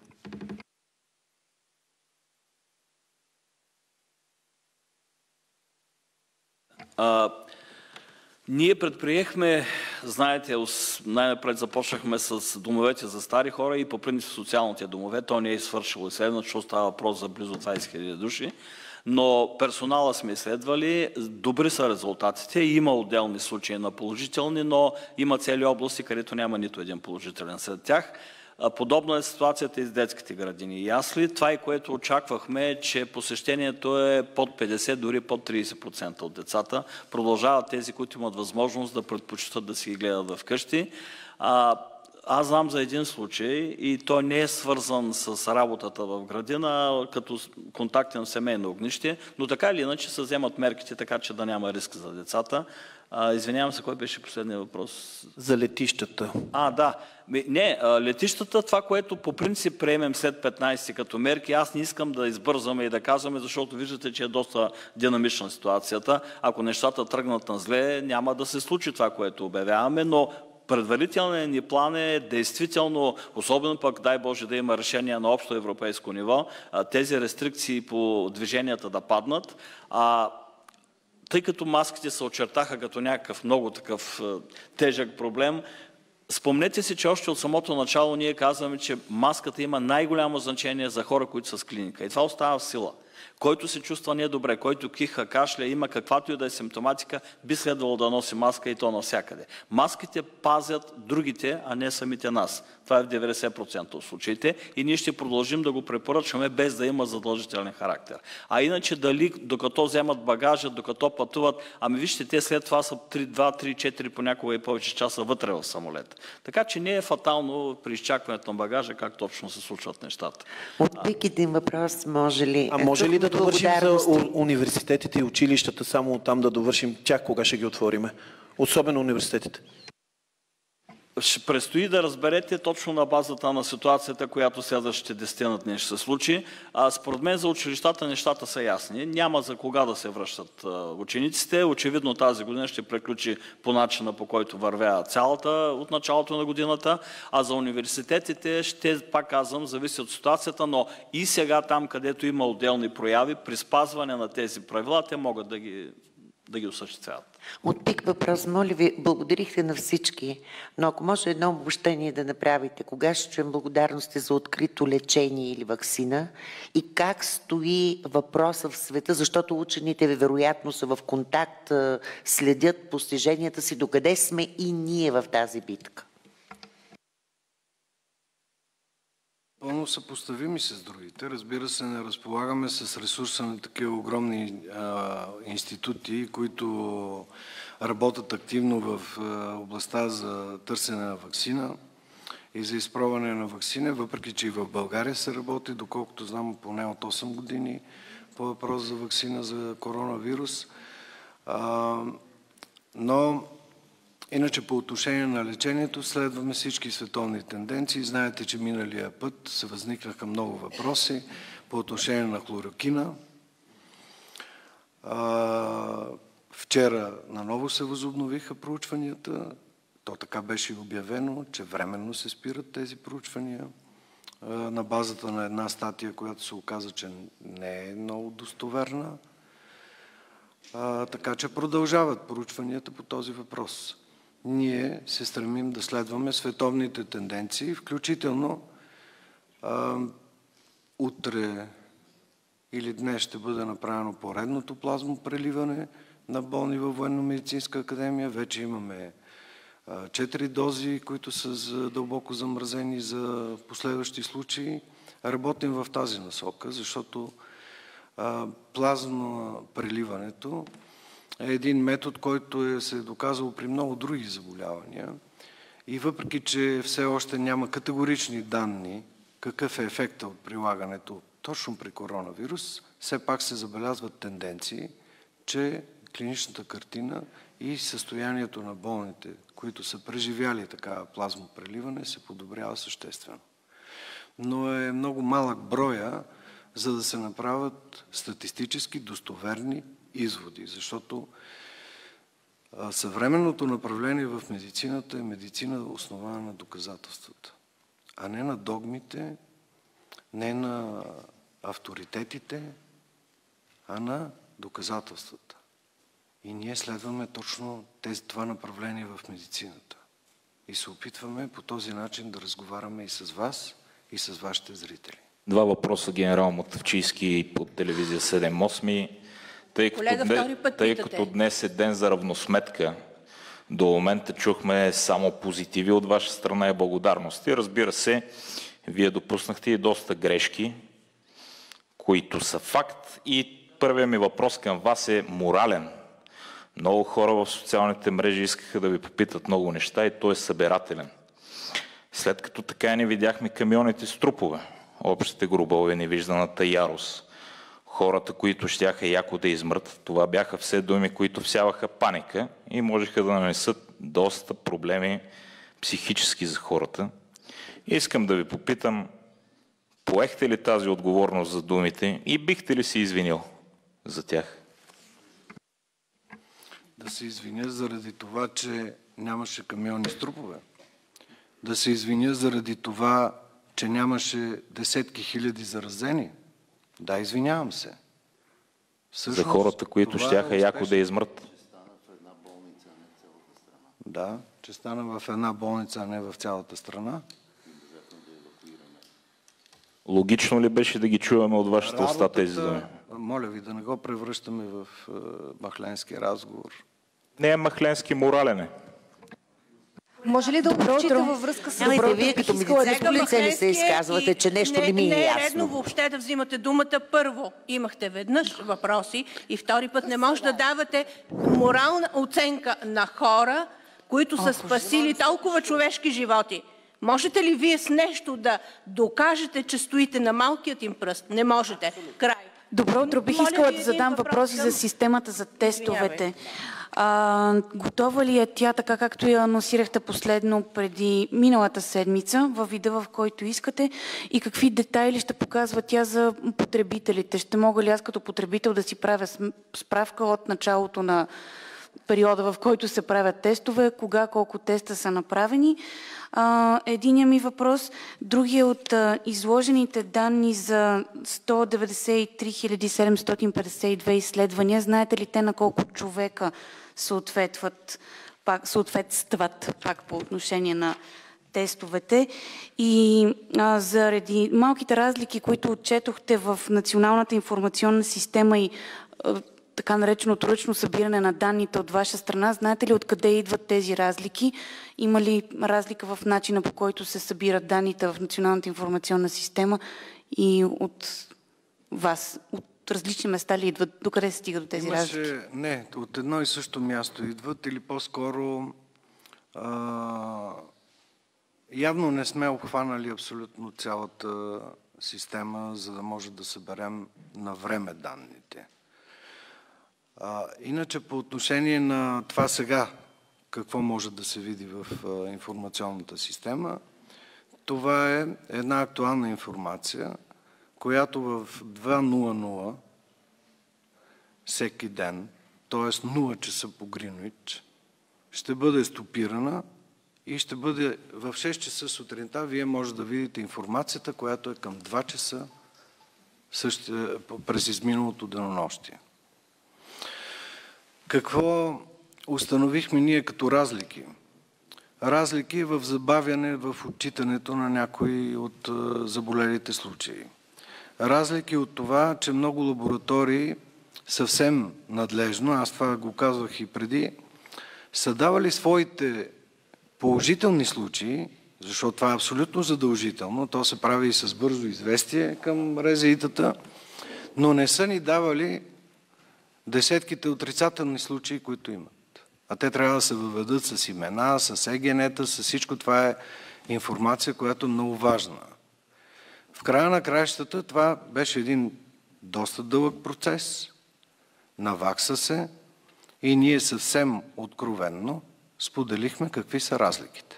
Ние предприехме, знаете, най-напред започнахме с домовете за стари хора и по принцип социалните домове. То не е свършило изследването, защото става въпрос за близо 20 000 души. Но персонала сме изследвали, добри са резултатите, има отделни случаи на положителни, но има цели области, където няма нито един положителен сред тях. Подобна е ситуацията и с детските градини и ясли. Това, и което очаквахме, е, че посещението е под 50, дори под 30% от децата. Продължават тези, които имат възможност да предпочитат да си ги гледат вкъщи. Аз знам за един случай и той не е свързан с работата в градина, като контактен семейно огнище, но така или иначе се вземат мерките, така че да няма риск за децата. Извинявам се, кой беше последния въпрос? За летищата. Да. Не, летищата, това, което по принцип приемем след 15 като мерки, аз не искам да избързаме и да казваме, защото виждате, че е доста динамична ситуацията. Ако нещата тръгнат на зле, няма да се случи това, което обявяваме, но предварителният ни план е действително, особено пък дай Боже да има решение на общо европейско ниво, тези рестрикции по движенията да паднат. Тъй като маските се очертаха като някакъв много такъв тежък проблем, спомнете си, че още от самото начало ние казваме, че маската има най-голямо значение за хора, които са с клиника. И това остава в сила. Който се чувства недобре, който киха, кашля, има каквато и да е симптоматика, би следвало да носи маска и то навсякъде. Маските пазят другите, а не самите нас. Това е в 90% от случаите и ние ще продължим да го препоръчваме без да има задължителен характер. А иначе дали докато вземат багажа, докато пътуват, вижте, те след това са 2, 3, 4, понякога и повече часа вътре в самолет. Така че не е фатално при изчакването на багажа как точно се случват нещата. От един въпрос може ли... Може ли да довършим за университетите и училищата, само там да довършим, чак кога ще ги отвориме? Особено университетите. Ще предстои да разберете точно на базата на ситуацията, която следващите 10 дни ще се случи. Според мен за училищата нещата са ясни. Няма за кога да се връщат учениците. Очевидно тази година ще приключи по начина, по който вървя цялата от началото на годината. А за университетите ще, пак казвам, зависи от ситуацията, но и сега там, където има отделни прояви, при спазване на тези правила, те могат да ги осъществяват. От ПИК въпрос, моля ви, благодарихте на всички, но ако може едно обобщение да направите, кога ще чуем благодарности за открито лечение или ваксина и как стои въпроса в света, защото учените вероятно са в контакт, следят постиженията си, докъде сме и ние в тази битка? Пълно съпоставими с другите. Разбира се, не разполагаме с ресурса на такива огромни институти, които работят активно в областта за търсене на ваксина и за изпробване на ваксина, въпреки че и в България се работи, доколкото знам, поне от 8 години по въпрос за ваксина за коронавирус. Но иначе по отношение на лечението следваме всички световни тенденции. Знаете, че миналия път се възникнаха много въпроси по отношение на хлорокина. Вчера наново се възобновиха проучванията. То така беше и обявено, че временно се спират тези проучвания на базата на една статия, която се оказа, че не е много достоверна. Така че продължават проучванията по този въпрос. Ние се стремим да следваме световните тенденции, включително утре или днес ще бъде направено поредното плазмопреливане на болни във Военно-медицинска академия. Вече имаме 4 дози, които са дълбоко замразени за последващи случаи. Работим в тази насока, защото плазмопреливането е един метод, който се е доказал при много други заболявания. И въпреки, че все още няма категорични данни какъв е ефектът от прилагането точно при коронавирус, все пак се забелязват тенденции, че клиничната картина и състоянието на болните, които са преживяли такава плазмопреливане, се подобрява съществено. Но е много малък броя, за да се направят статистически достоверни изводи, защото съвременното направление в медицината е медицина основана на доказателствата, а не на догмите, не на авторитетите, а на доказателствата. И ние следваме точно това направление в медицината. И се опитваме по този начин да разговаряме и с вас, и с вашите зрители. 2 въпроса, генерал Мутафчийски от телевизия 7/8. Тъй като днес е ден за равносметка, до момента чухме само позитиви от ваша страна и благодарности. Разбира се, вие допуснахте и доста грешки, които са факт. И първият ми въпрос към вас е морален. Много хора в социалните мрежи искаха да ви попитат много неща и той е събирателен. След като така не видяхме камионите с трупове, общите гробове, невижданата ярост, хората, които щяха яко да измрат, това бяха все думи, които всяваха паника и можеха да нанесат доста проблеми психически за хората. Искам да ви попитам, поехте ли тази отговорност за думите и бихте ли се извинил за тях? Да се извиня заради това, че нямаше камиони с трупове. Да се извиня заради това, че нямаше десетки хиляди заразени. Да, извинявам се. Всъщност, за хората, които щяха яко да измрат. Да, че стана в една болница, а не в цялата страна. Логично ли беше да ги чуваме от вашата уста тези думи? Моля ви да не го превръщаме в махленски разговор. Не е махленски, морален е. Може ли да обобщите във връзка с доброто? Вие като медицинско лице ли се изказвате, че нещо не ми е ясно? Не е редно въобще да взимате думата. Първо, имахте веднъж въпроси и втори път не може да давате морална оценка на хора, които са спасили толкова човешки животи. Можете ли вие с нещо да докажете, че стоите на малкият им пръст? Не можете. Край. Добро утро. Бих искала да задам въпроси за системата за тестовете. Готова ли е тя, така както я анонсирахте последно преди миналата седмица, във вида, в който искате, и какви детайли ще показва тя за потребителите? Ще мога ли аз като потребител да си правя справка от началото на периода, в който се правят тестове, кога, колко теста са направени? Единият ми въпрос. Другия от изложените данни за 193 752 изследвания. Знаете ли те на колко човека съответстват пак по отношение на тестовете? И заради малките разлики, които отчетохте в Националната информационна система и така нареченото ръчно събиране на данните от ваша страна, знаете ли откъде идват тези разлики? Има ли разлика в начина, по който се събират данните в Националната информационна система и от вас? От различни места ли идват? Докъде се стига до тези разлики? Не, от едно и също място идват, или по-скоро явно не сме обхванали абсолютно цялата система, за да може да съберем на време данните. Иначе по отношение на това сега, какво може да се види в информационната система, това е една актуална информация, която в 2:00 всеки ден, т.е. 0 часа по Гринуич, ще бъде стопирана и ще бъде в 6 часа сутринта. Вие може да видите информацията, която е към 2 часа през изминалото денонощие. Какво установихме ние като разлики? Разлики в забавяне в отчитането на някои от заболелите случаи. Разлики от това, че много лаборатории съвсем надлежно, аз това го казвах и преди, са давали своите положителни случаи, защото това е абсолютно задължително, то се прави и с бързо известие към РЗИ-тата, но не са ни давали десетките отрицателни случаи, които имат. А те трябва да се въведат с имена, с ЕГН-та, с всичко. Това е информация, която е много важна. В края на краищата това беше един доста дълъг процес. Навакса се и ние съвсем откровенно споделихме какви са разликите.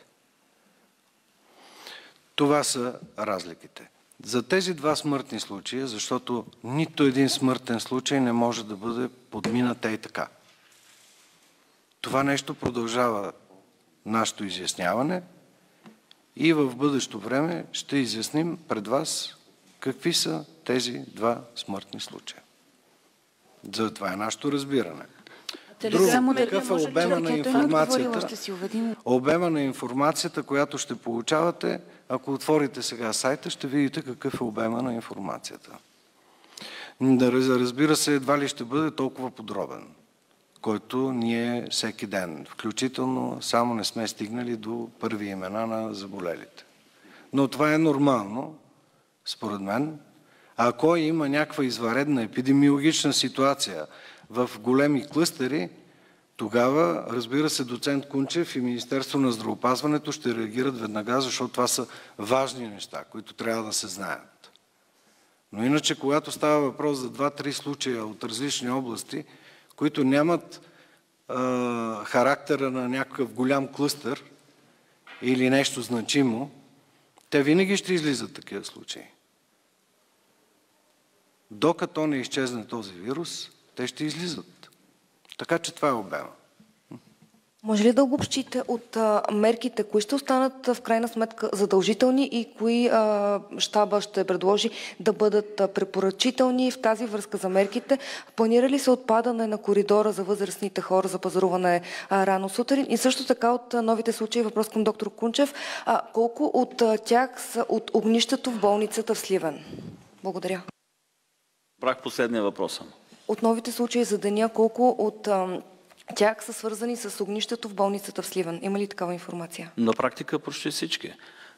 Това са разликите. За тези 2 смъртни случая, защото нито един смъртен случай не може да бъде подминат и така. Това нещо продължава нашето изясняване и в бъдещо време ще изясним пред вас какви са тези 2 смъртни случая. За това е нашето разбиране. Друго, какъв е обема на информацията? Обема на информацията, която ще получавате, ако отворите сега сайта, ще видите какъв е обема на информацията. Разбира се, едва ли ще бъде толкова подробен, който ние всеки ден, включително само не сме стигнали до първи имена на заболелите. Но това е нормално, според мен. Ако има някаква извънредна епидемиологична ситуация в големи клъстери, тогава, разбира се, доцент Кунчев и Министерство на здравеопазването ще реагират веднага, защото това са важни неща, които трябва да се знаят. Но иначе, когато става въпрос за 2-3 случая от различни области, които нямат характера на някакъв голям клъстър или нещо значимо, те винаги ще излизат такива случаи. Докато не изчезне този вирус, те ще излизат. Така че това е обема. Може ли да обобщите от мерките, кои ще останат в крайна сметка задължителни и кои щаба ще предложи да бъдат препоръчителни в тази връзка за мерките? Планира ли се отпадане на коридора за възрастните хора за пазаруване рано сутрин? И също така от новите случаи, въпрос към доктор Кунчев, колко от тях са от огнището в болницата в Сливен? Благодаря. Брах последния въпрос. От новите случаи за деня, колко от тях са свързани с огнището в болницата в Сливен? Има ли такава информация? На практика почти всички.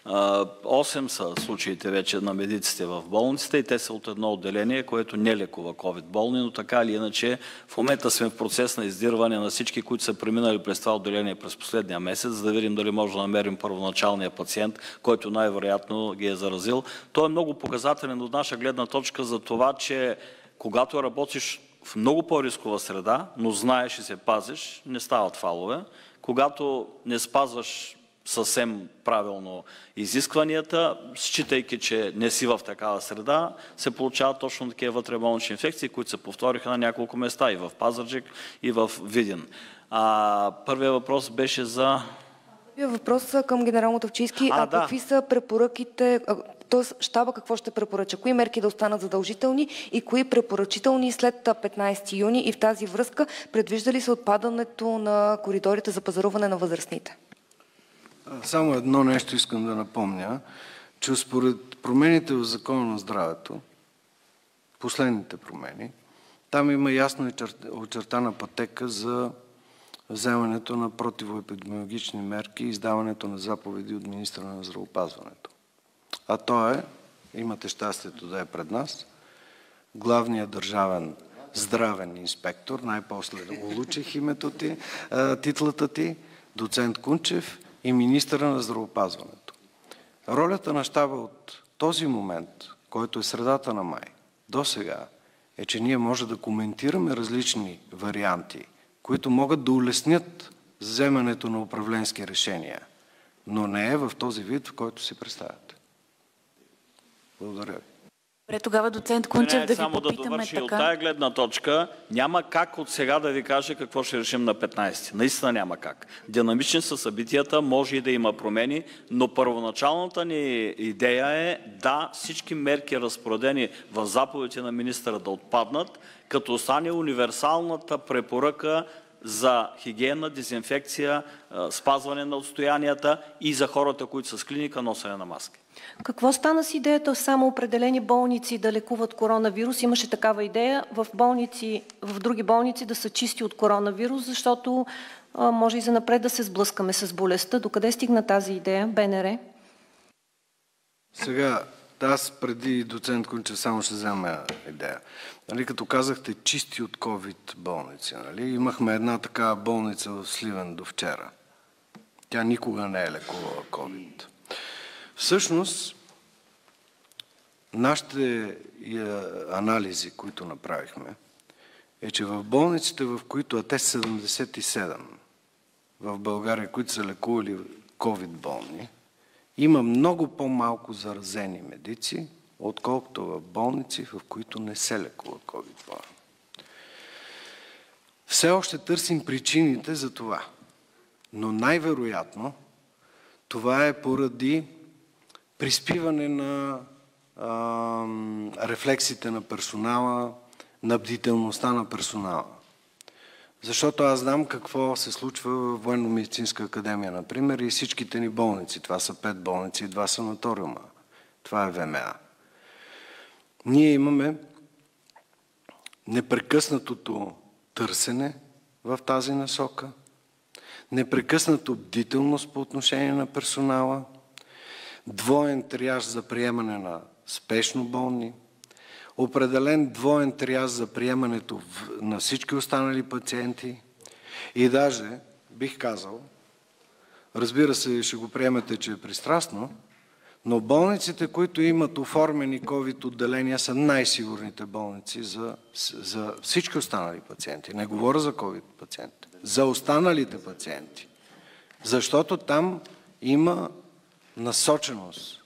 8 са случаите вече на медиците в болницата и те са от едно отделение, което не лекува COVID болни, но така или иначе в момента сме в процес на издирване на всички, които са преминали през това отделение през последния месец, за да видим дали може да намерим първоначалния пациент, който най-вероятно ги е заразил. Той е много показателен от наша гледна точка за това, че когато работиш в много по-рискова среда, но знаеш и се пазиш, не стават фалове. Когато не спазваш съвсем правилно изискванията, считайки, че не си в такава среда, се получават точно такива вътреболнични инфекции, които се повториха на няколко места, и в Пазарджик, и в Видин. Първият въпрос беше за... Първият въпрос към генерал Мутафчийски. Какви са препоръките, т.е. щаба какво ще препоръча? Кои мерки да останат задължителни и кои препоръчителни след 15 юни? И в тази връзка предвижда ли се отпадането на коридорите за пазаруване на възрастните? Само едно нещо искам да напомня, че според промените в Закона на здравето, последните промени, там има ясно очертана пътека за вземането на противоепидемиологични мерки и издаването на заповеди от министъра на здравеопазването. А то е, имате щастието да е пред нас, главният държавен здравен инспектор, най-после улучих името ти, титлата ти, доцент Кунчев, и министъра на здравеопазването. Ролята на щаба от този момент, който е средата на май, до сега, е, че ние може да коментираме различни варианти, които могат да улеснят вземането на управленски решения, но не е в този вид, в който си представяте. Благодаря ви. Добре, тогава доцент Кунчев да ви само попитаме да довърши така. от тая гледна точка, няма как от сега да ви кажа какво ще решим на 15. Наистина няма как. Динамични са събитията, може и да има промени, но първоначалната ни идея е да всички мерки, разпоредени в заповедите на министъра, да отпаднат, като остане универсалната препоръка за хигиена, дезинфекция, спазване на отстоянията и за хората, които са с клиника, носене на маски. Какво стана с идеята само определени болници да лекуват коронавирус? Имаше такава идея в други болници да са чисти от коронавирус, защото може и занапред да се сблъскаме с болестта. Докъде стигна тази идея, БНР? Сега, аз преди доцент Кунчев само ще взема идея. Нали, като казахте чисти от COVID болници, нали? Имахме една такава болница в Сливен до вчера. Тя никога не е лекувала COVID. Всъщност, нашите анализи, които направихме, е, че в болниците, в които, а те са 77 в България, които са лекували COVID болни, има много по-малко заразени медици, отколкото в болници, в които не се лекува COVID болни. Все още търсим причините за това, но най-вероятно това е поради приспиване на рефлексите на персонала, на бдителността на персонала. Защото аз знам какво се случва в Военно-медицинска академия, например, и всичките ни болници. Това са 5 болници и 2 санаториума. Това е ВМА. Ние имаме непрекъснатото търсене в тази насока, непрекъснато бдителност по отношение на персонала, двоен триаж за приемане на спешно болни, определен двоен триаж за приемането на всички останали пациенти И даже бих казал, разбира се, ще го приемете, че е пристрастно, но болниците, които имат оформени COVID отделения, са най-сигурните болници за всички останали пациенти. Не говоря за COVID пациенти, за останалите пациенти. Защото там има насоченост,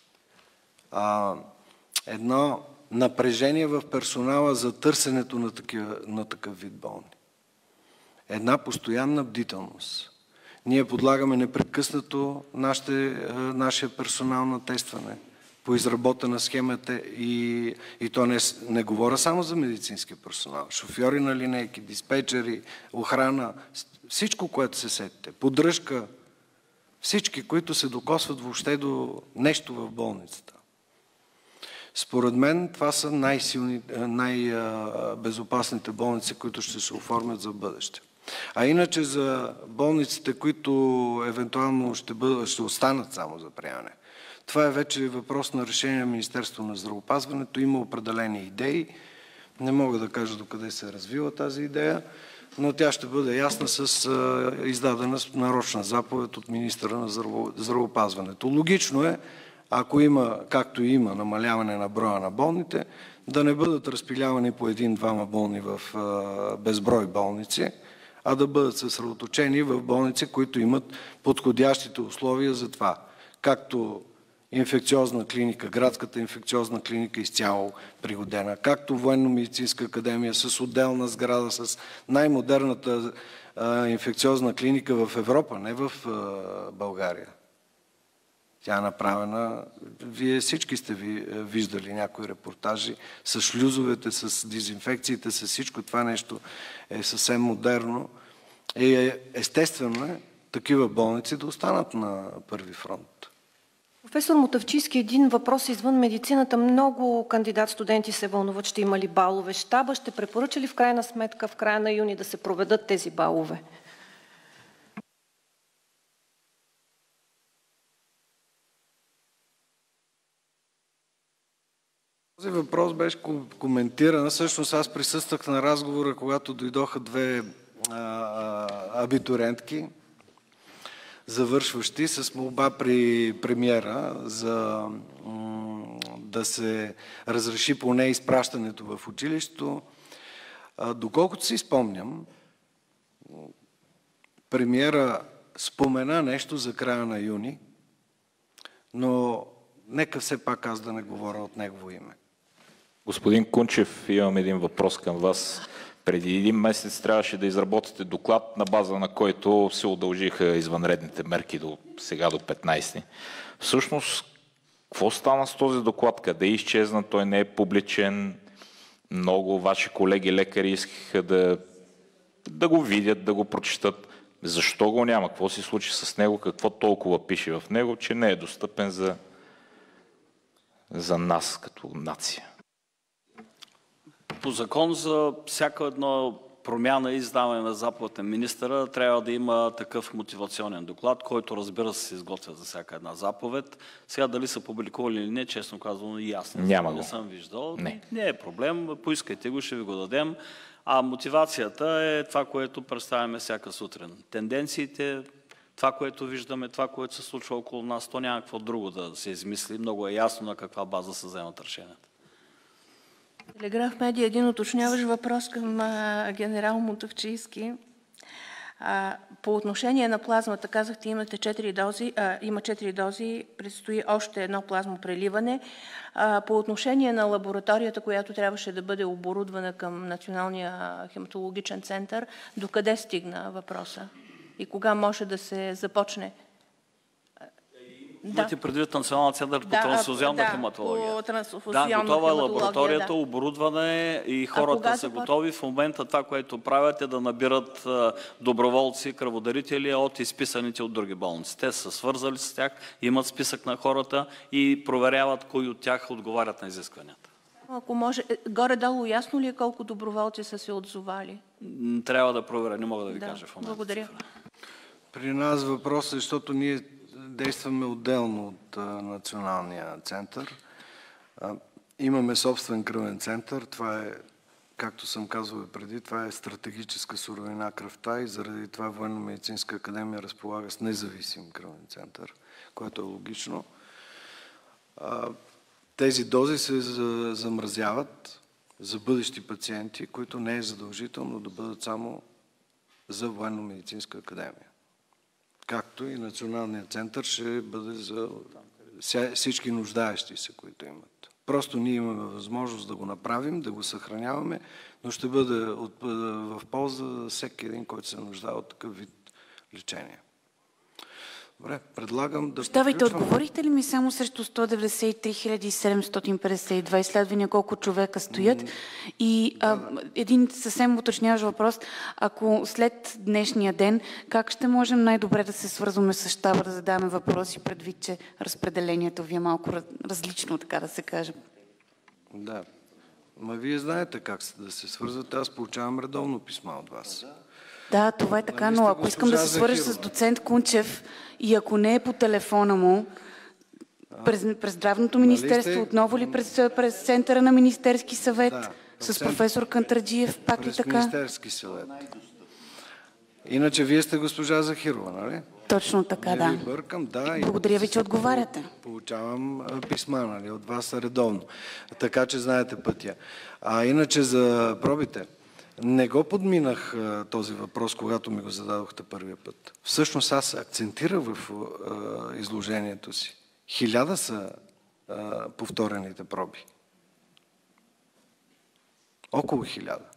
едно напрежение в персонала за търсенето на такъв вид болни. Една постоянна бдителност. Ние подлагаме непрекъснато нашия персонал на тестване по изработена схемата и то не говоря само за медицински персонал. Шофьори на линейки, диспетчери, охрана, всичко, което се сетите, поддръжка, всички, които се докосват въобще до нещо в болницата. Според мен това са най-безопасните болници, които ще се оформят за бъдеще. А иначе за болниците, които евентуално ще останат само за приемане, това е вече въпрос на решение на Министерството на здравеопазването. Има определени идеи. Не мога да кажа докъде се е развила тази идея, но тя ще бъде ясна с издадена нарочна заповед от министъра на здравеопазването. Логично е, ако има, както и има, намаляване на броя на болните, да не бъдат разпилявани по един-двама болни в безброй болници, а да бъдат съсредоточени в болници, които имат подходящите условия за това. Както инфекциозна клиника, градската инфекциозна клиника изцяло пригодена, както военно-медицинска академия с отделна сграда, с най-модерната инфекциозна клиника в Европа, не в България. Тя е направена, вие всички сте виждали някои репортажи с шлюзовете, с дезинфекциите, с всичко това нещо е съвсем модерно. Естествено е такива болници да останат на първи фронт. Професор Мутафчийски, един въпрос извън медицината. Много кандидат-студенти се вълнуват, ще има ли балове. Щаба ще препоръча ли в крайна сметка в края на юни да се проведат тези балове? Този въпрос беше коментиран. Всъщност аз присъствах на разговора, когато дойдоха две абитуриентки, завършващи с молба при премиера за да се разреши поне изпращането в училището. Доколкото си спомням, премиера спомена нещо за края на юни, но нека все пак аз да не говоря от негово име. Господин Кунчев, имам един въпрос към вас. Преди един месец трябваше да изработите доклад, на база на който се удължиха извънредните мерки до сега до 15. Всъщност, какво стана с този доклад? Къде изчезна? Той не е публичен. Много ваши колеги лекари искаха да го видят, да го прочитат. Защо го няма? Какво се случи с него? Какво толкова пише в него, че не е достъпен за нас като нация? По закон за всяка една промяна и издаване на заповед на министъра трябва да има такъв мотивационен доклад, който разбира се изготвя за всяка една заповед. Сега дали са публикували или не, честно казвам, и аз не съм виждал. Не е проблем, поискайте го, ще ви го дадем. А мотивацията е това, което представяме всяка сутрин. Тенденциите, това, което виждаме, това, което се случва около нас, то няма какво друго да се измисли. Много е ясно на каква база се вземат решенията. Телеграф Медия, един уточняващ въпрос към генерал Мутафчийски. По отношение на плазмата, казахте, имате 4 дози, има 4 дози, предстои още едно плазмопреливане. По отношение на лабораторията, която трябваше да бъде оборудвана към Националния хематологичен център, докъде стигна въпроса? И кога може да се започне? Имате предвид Националния център по трансфузионна хематология? Да, готова е лабораторията, оборудване и хората са готови. В момента това, което правят е да набират доброволци, кръводарители от изписаните от други болници. Те са свързали с тях, имат списък на хората и проверяват кои от тях отговарят на изискванията. Ако може, горе-долу ясно ли е колко доброволци са се отзовали? Трябва да проверя, не мога да ви кажа в момента. Благодаря. При нас въпросът е, защото ние действаме отделно от Националния център. Имаме собствен кръвен център. Това е както съм казвал и преди, това е стратегическа суровина кръвта и заради това Военно-медицинска академия разполага с независим кръвен център, което е логично. Тези дози се замразяват за бъдещи пациенти, които не е задължително да бъдат само за Военно-медицинска академия. Както и Националният център ще бъде за всички нуждаещи се, които имат. Просто ние имаме възможност да го направим, да го съхраняваме, но ще бъде в полза за всеки един, който се нуждае от такъв вид лечение. Добре, предлагам да... Оставайте, отговорихте ли ми само срещу 193 752 изследвания, колко човека стоят? И един съвсем уточняващ въпрос. Ако след днешния ден, как ще можем най-добре да се свързваме с щаба, да задаваме въпроси, предвид, че разпределението ви е малко различно, така да се каже? Да. Ма вие знаете как да се свързвате. Аз получавам редовно писма от вас. Да, това е така, но ако искам да се свържа с доцент Кунчев и ако не е по телефона му, през Здравното министерство, отново ли през центъра на Министерски съвет, с професор Кантарджиев, пак ли така? През Министерски съвет. Иначе вие сте госпожа Захирова, нали? Точно така, да. Бъркам, да. Благодаря ви, че отговаряте. Получавам писма, нали, от вас редовно. Така че знаете пътя. Иначе за пробите. Не го подминах този въпрос, когато ми го зададохте първия път. Всъщност аз акцентирах в изложението си. 1000 са повторените проби. Около 1000.